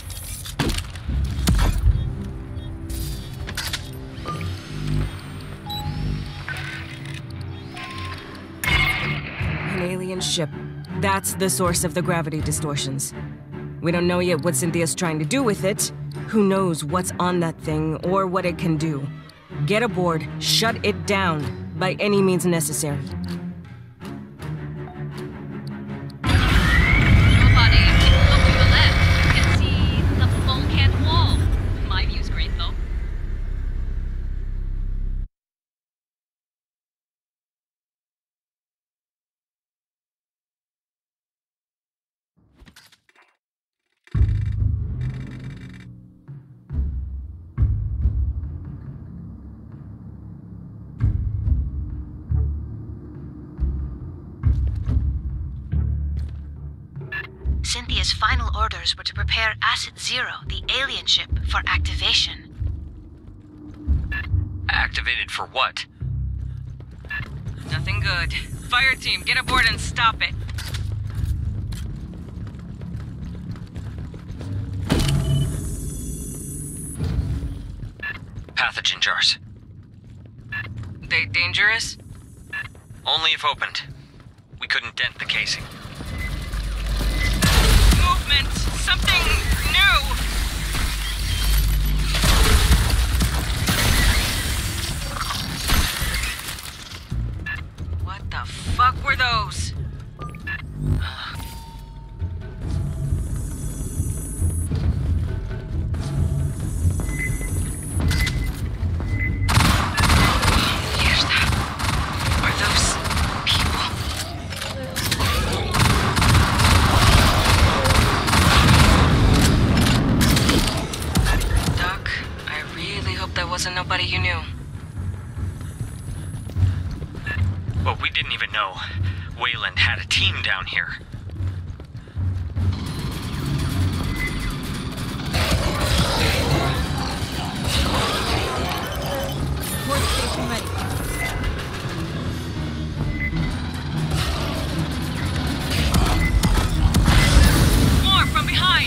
An alien ship. That's the source of the gravity distortions. We don't know yet what Cynthia's trying to do with it. Who knows what's on that thing or what it can do. Get aboard, shut it down, by any means necessary. Nobody. Look to the left. You can see the bulkhead wall. My view's great, though. Cynthia's final orders were to prepare Asset Zero, the alien ship, for activation. Activated for what? Nothing good. Fireteam, get aboard and stop it. Pathogen jars. They dangerous? Only if opened. We couldn't dent the casing. Movement! Something new! What the fuck were those? Are those people? Doc, I really hope that wasn't nobody you knew. But we didn't even know Wayland had a team down here. Port station ready. More from behind!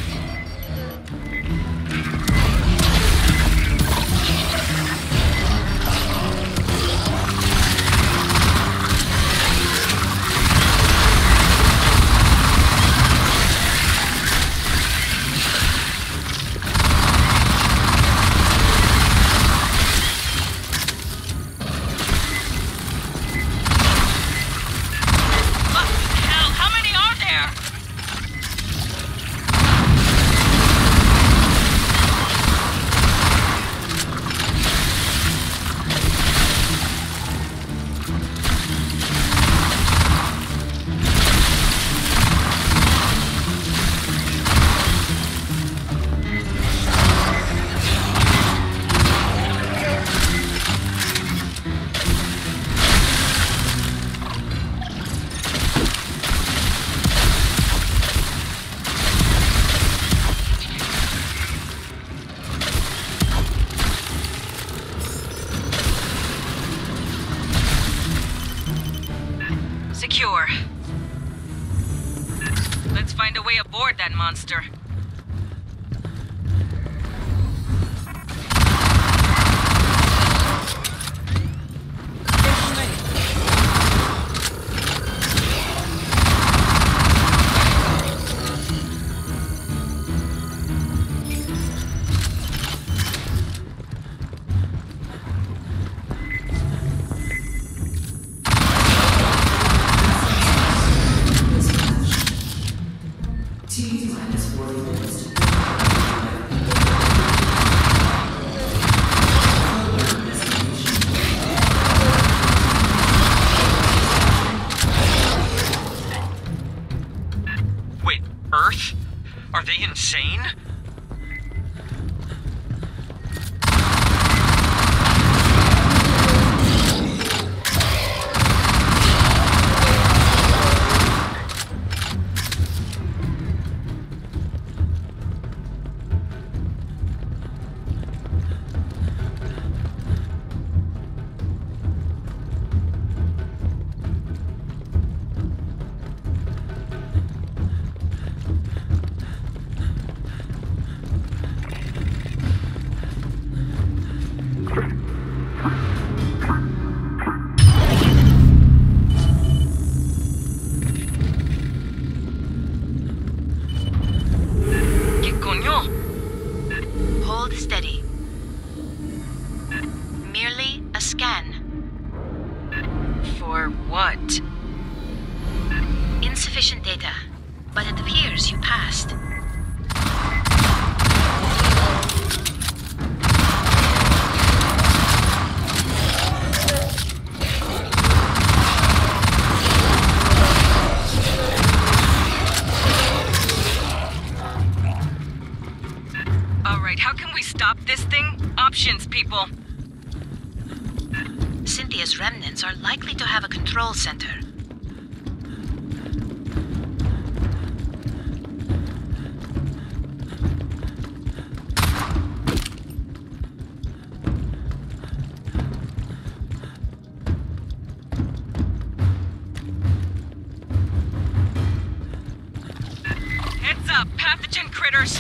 Secure. Let's find a way aboard that monster. Station ready. T minus forty For what? Insufficient data, but it appears you passed. Alright, how can we stop this thing? Options, people. Cynthia's remnants are likely to have a control center. Heads up, pathogen critters!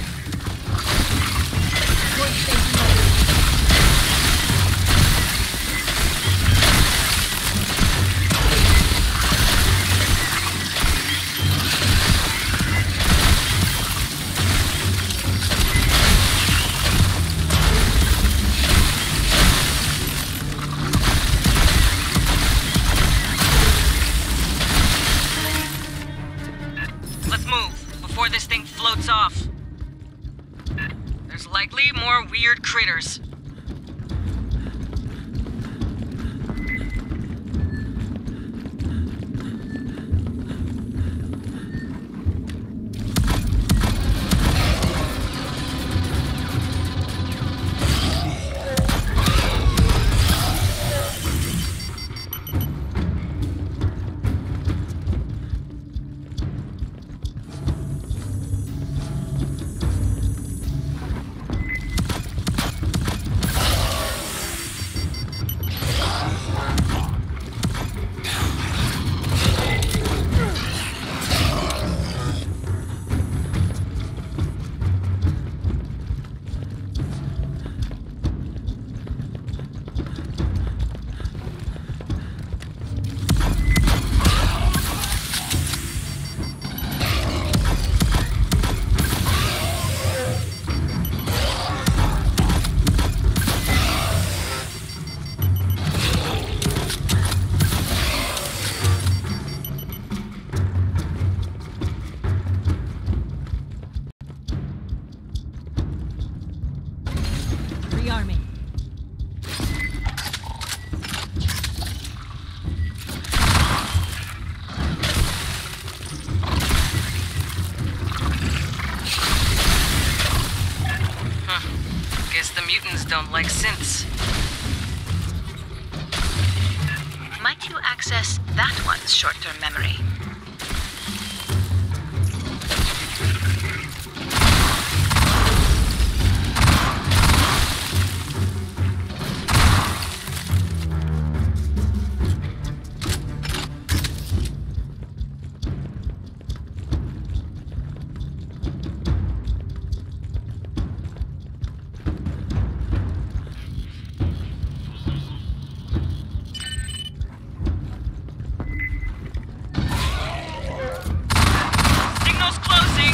Let's move, before this thing floats off. There's likely more weird critters. Rearming. Huh. Guess the mutants don't like synths. Might you access that one's short-term memory? Signal's closing!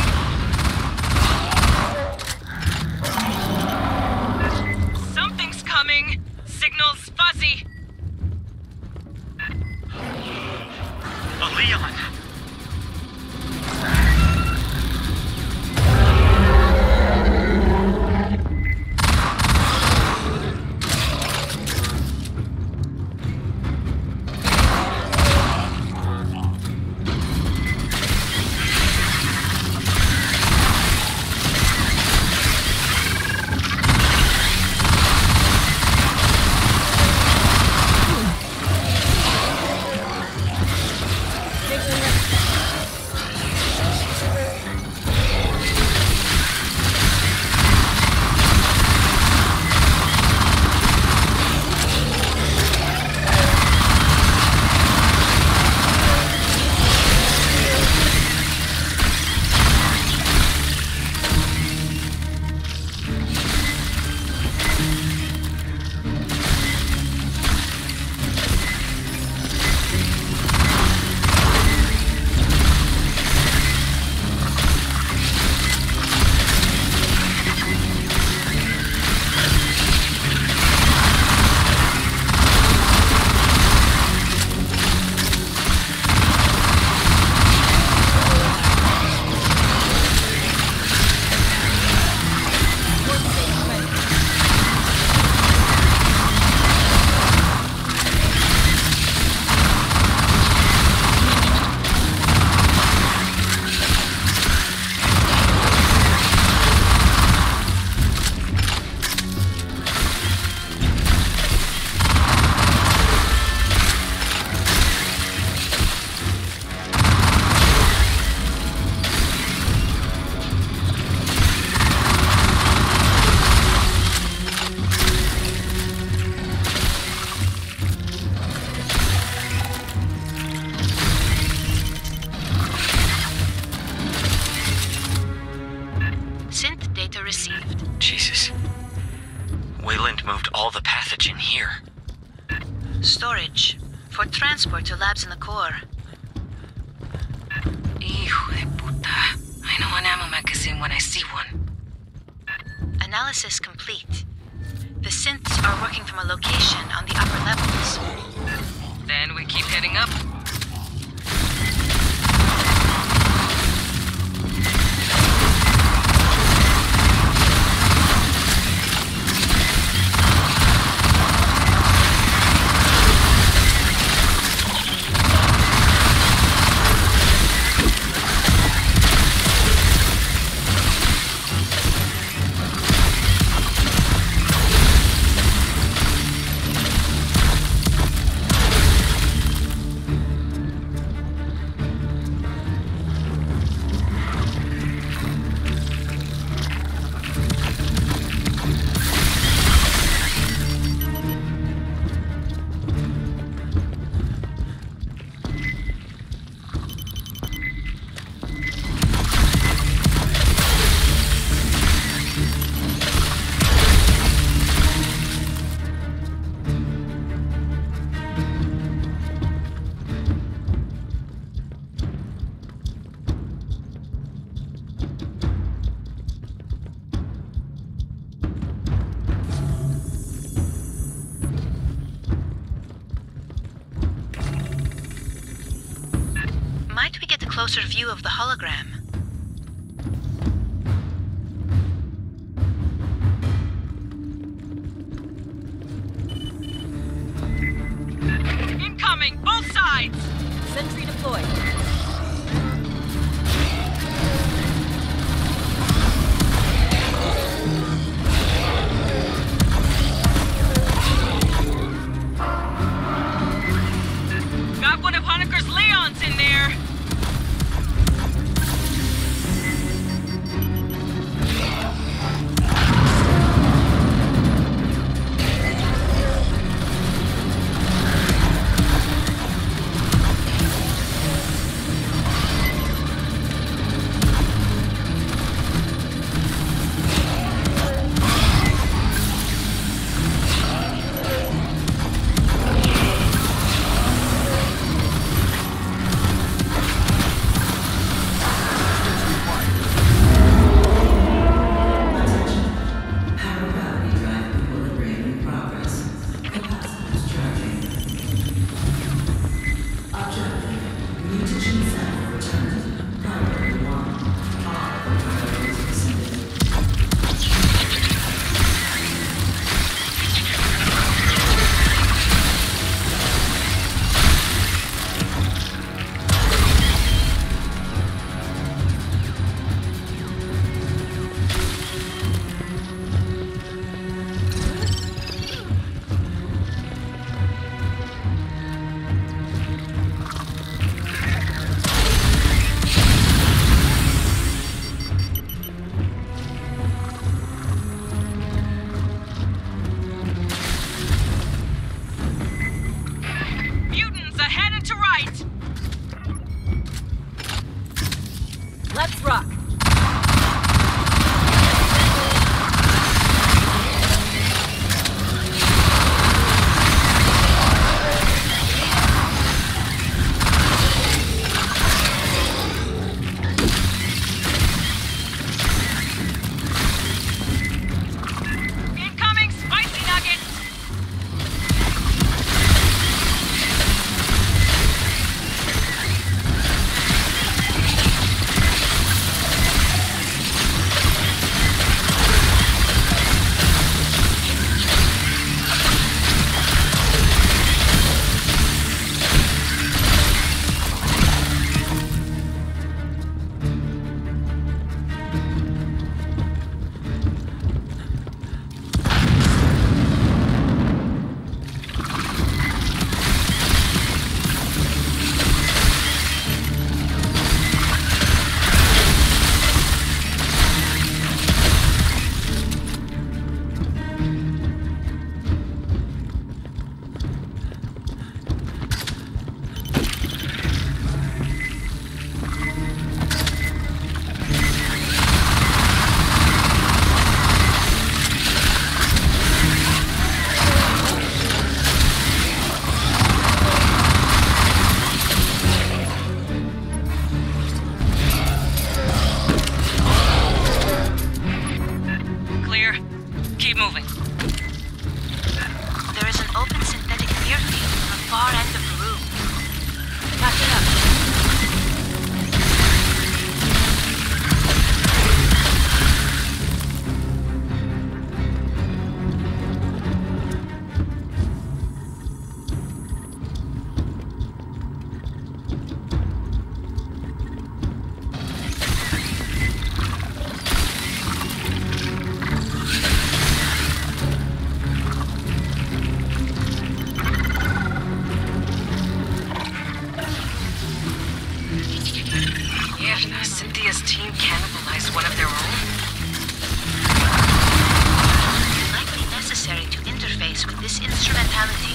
Something's coming! Signal's fuzzy! A Leon! Fixing for transport to labs in the core. Hijo de puta. I know an ammo magazine when I see one. Analysis complete. The synths are working from a location on the upper levels. Then we keep heading up. Closer view of the hologram. Incoming, both sides! Sentry deployed. Got one of Honecker's Leons in there! Let's rock. Incoming spicy nuggets! far end of the room. Catching up. Cynthia's team cannibalized one of their own? Likely necessary to interface with this instrumentality.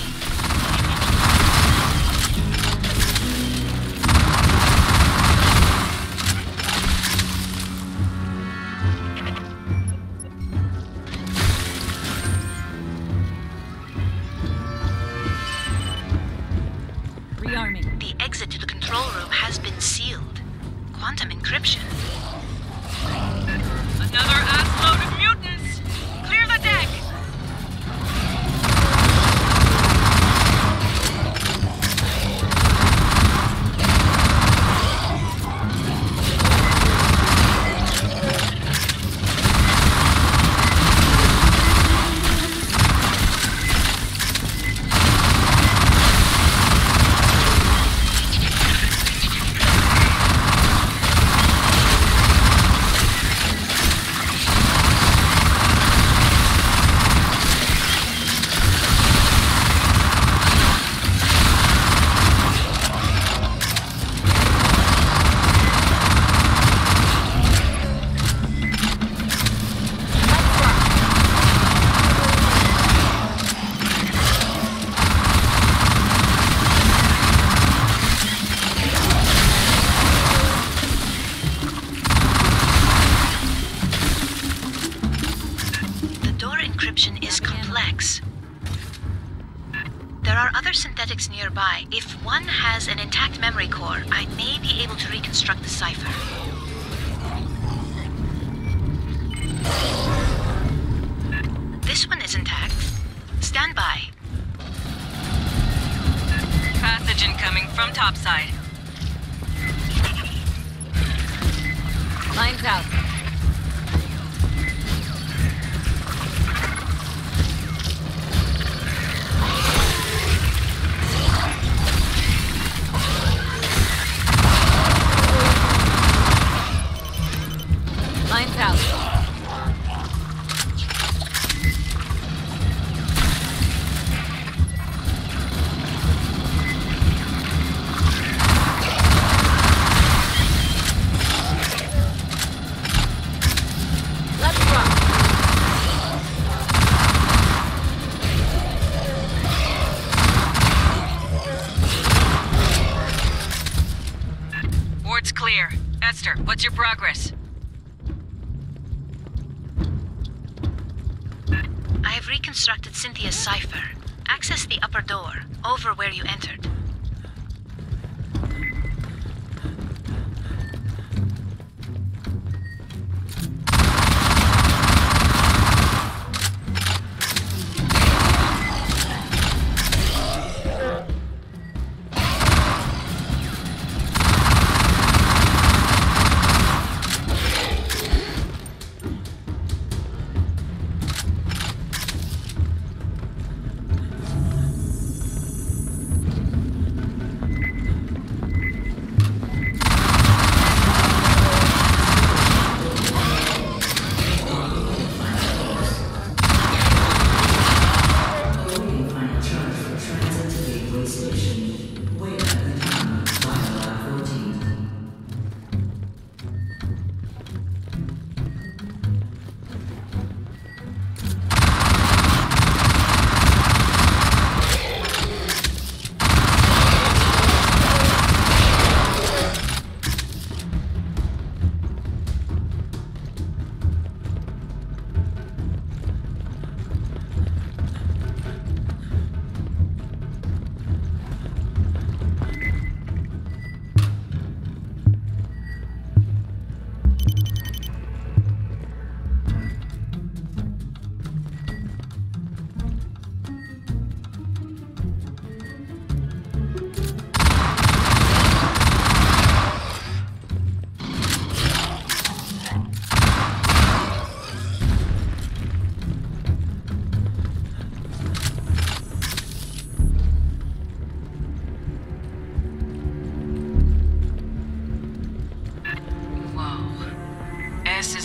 Rearming. The exit to the control room has been sealed. Quantum encryption. Another ass load of mutants! Clear the deck! Synthetics nearby. If one has an intact memory core, I may be able to reconstruct the cipher. This one is intact. Stand by. Pathogen coming from topside. Lines out. Lines out. Let's rock. Ward's clear. Esther, what's your progress? I have reconstructed Cynthia's cipher. Access the upper door, over where you entered.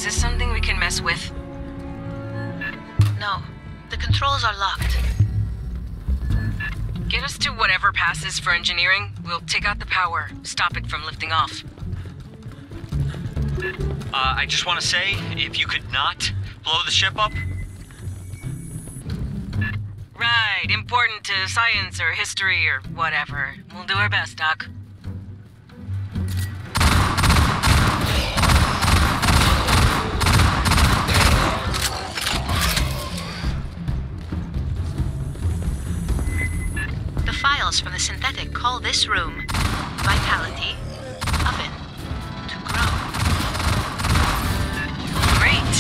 Is this something we can mess with? No. The controls are locked. Get us to whatever passes for engineering. We'll take out the power, stop it from lifting off. Uh, I just want to say, if you could not blow the ship up. Right, important to science or history or whatever. We'll do our best, Doc. The files from the synthetic call this room Vitality Oven to grow. Great.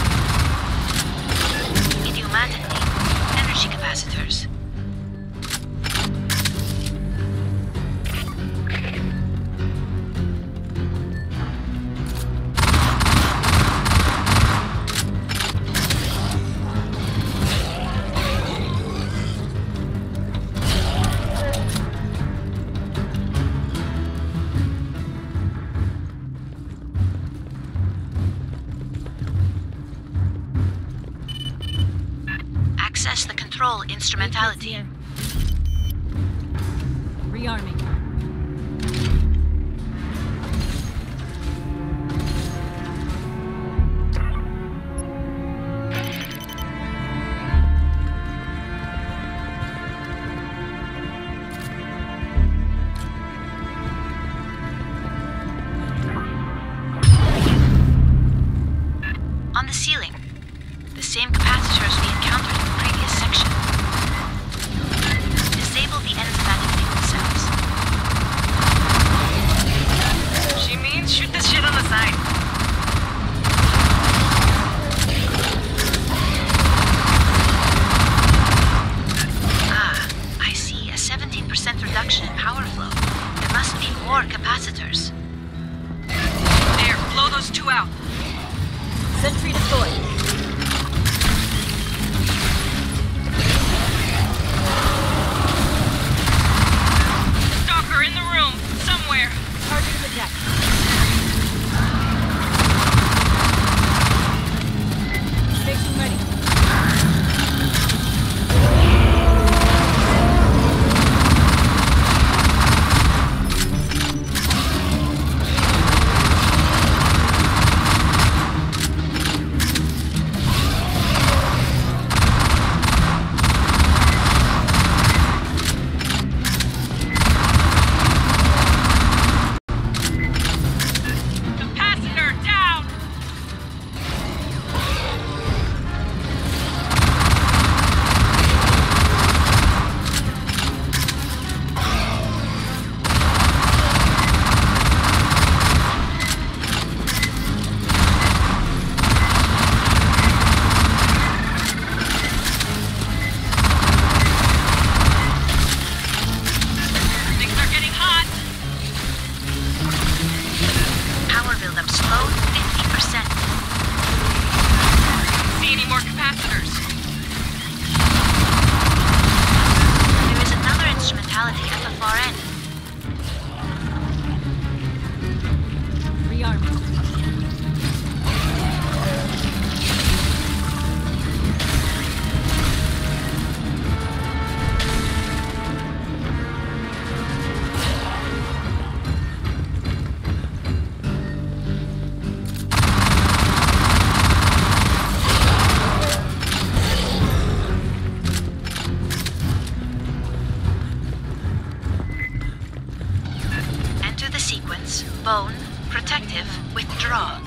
Idiomatically, energy capacitors. Access the control instrumentality. Rearming. On the ceiling, the same capacitors we encountered in the previous section. Disable the enzymatic fuel cells. She means shoot this shit on the side. Ah, I see a seventeen percent reduction in power flow. There must be more capacitors. There, blow those two out. Sentry deployed. Stalker in the room, somewhere. Target in the deck. Station ready. Capacitor down! Things are getting hot! Power buildup slowed fifty percent. See any more capacitors? There is another instrumentality at the far end. Rearming. Enter the sequence. Bone, protective, withdraw.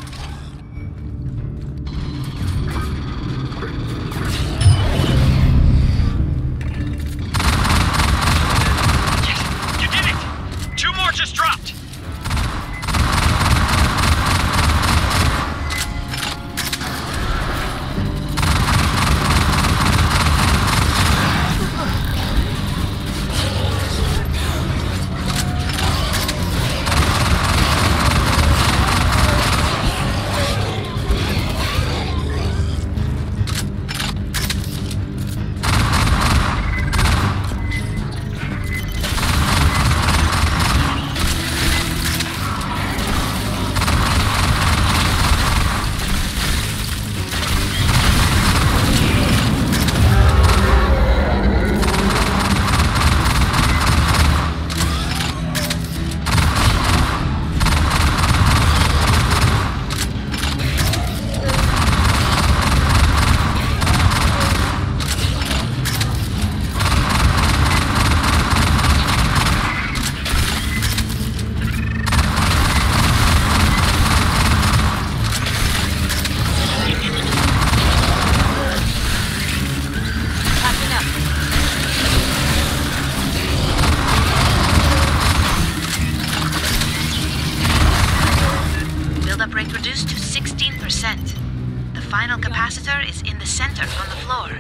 Yes, you did it! Two more just dropped! shelter from the floor.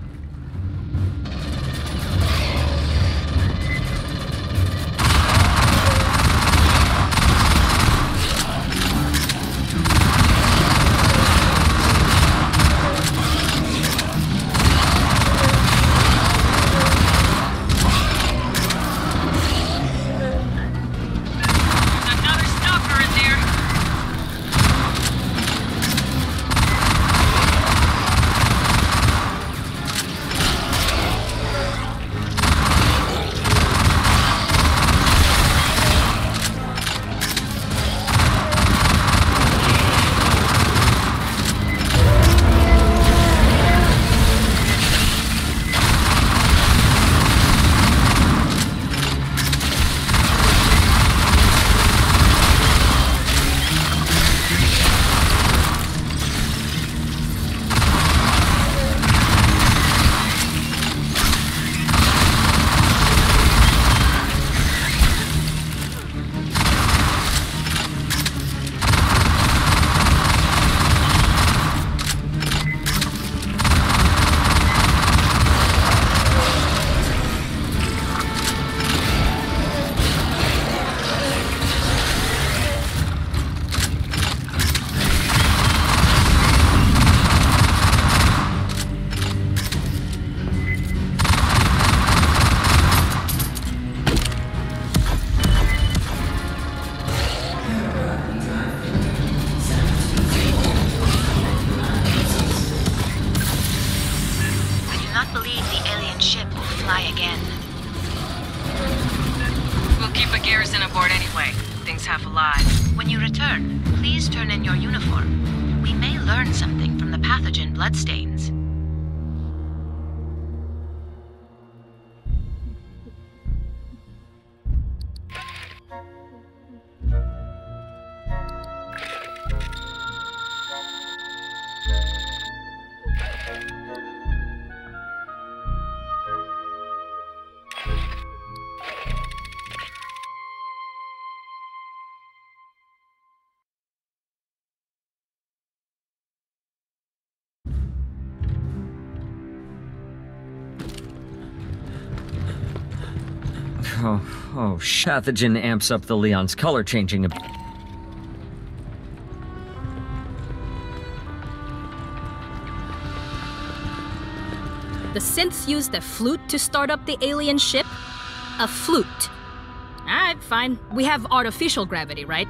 When you return, please turn in your uniform. We may learn something from the pathogen bloodstains. Oh, oh, pathogen amps up the Leon's color changing a The synths used a flute to start up the alien ship? A flute. Alright, fine. We have artificial gravity, right?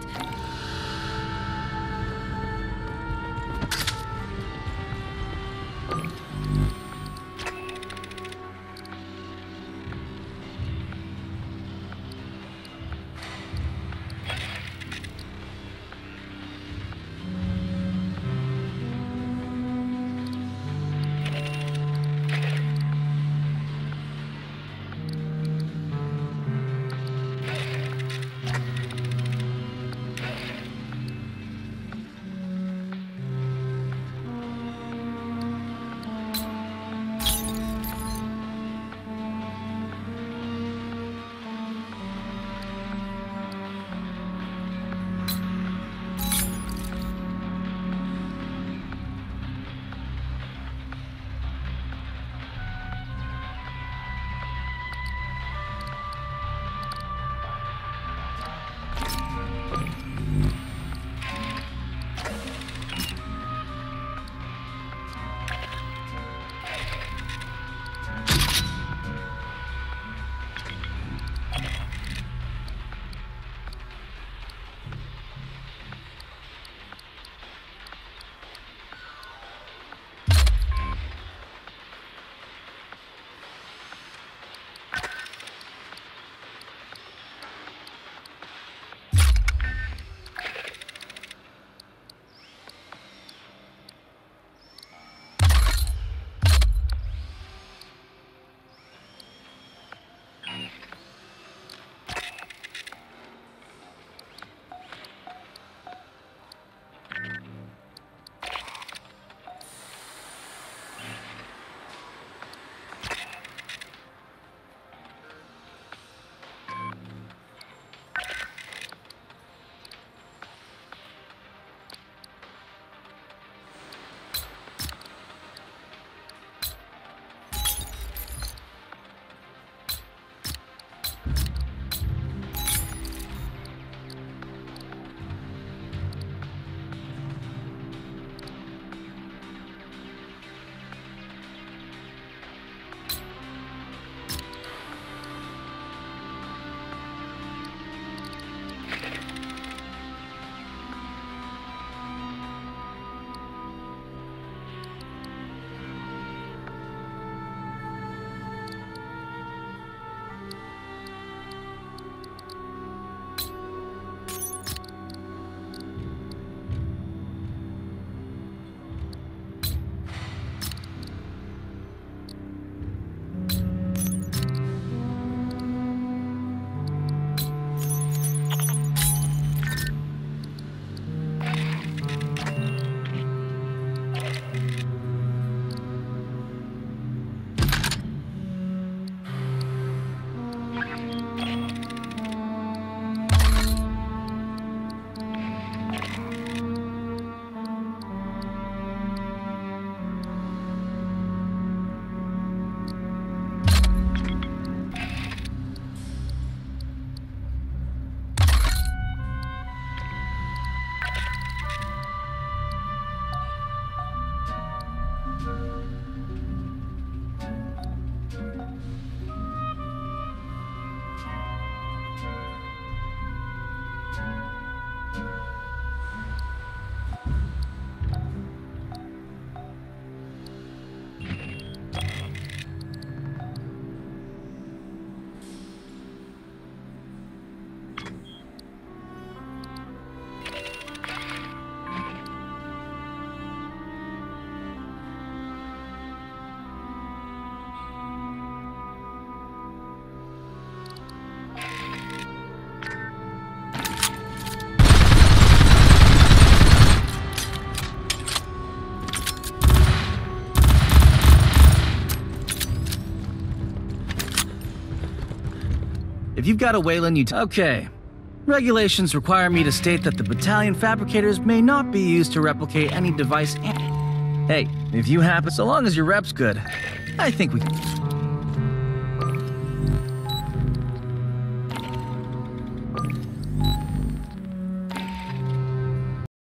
you've got a Wayland, you... Okay. Regulations require me to state that the battalion fabricators may not be used to replicate any device and... Hey, if you happen, so long as your rep's good, I think we...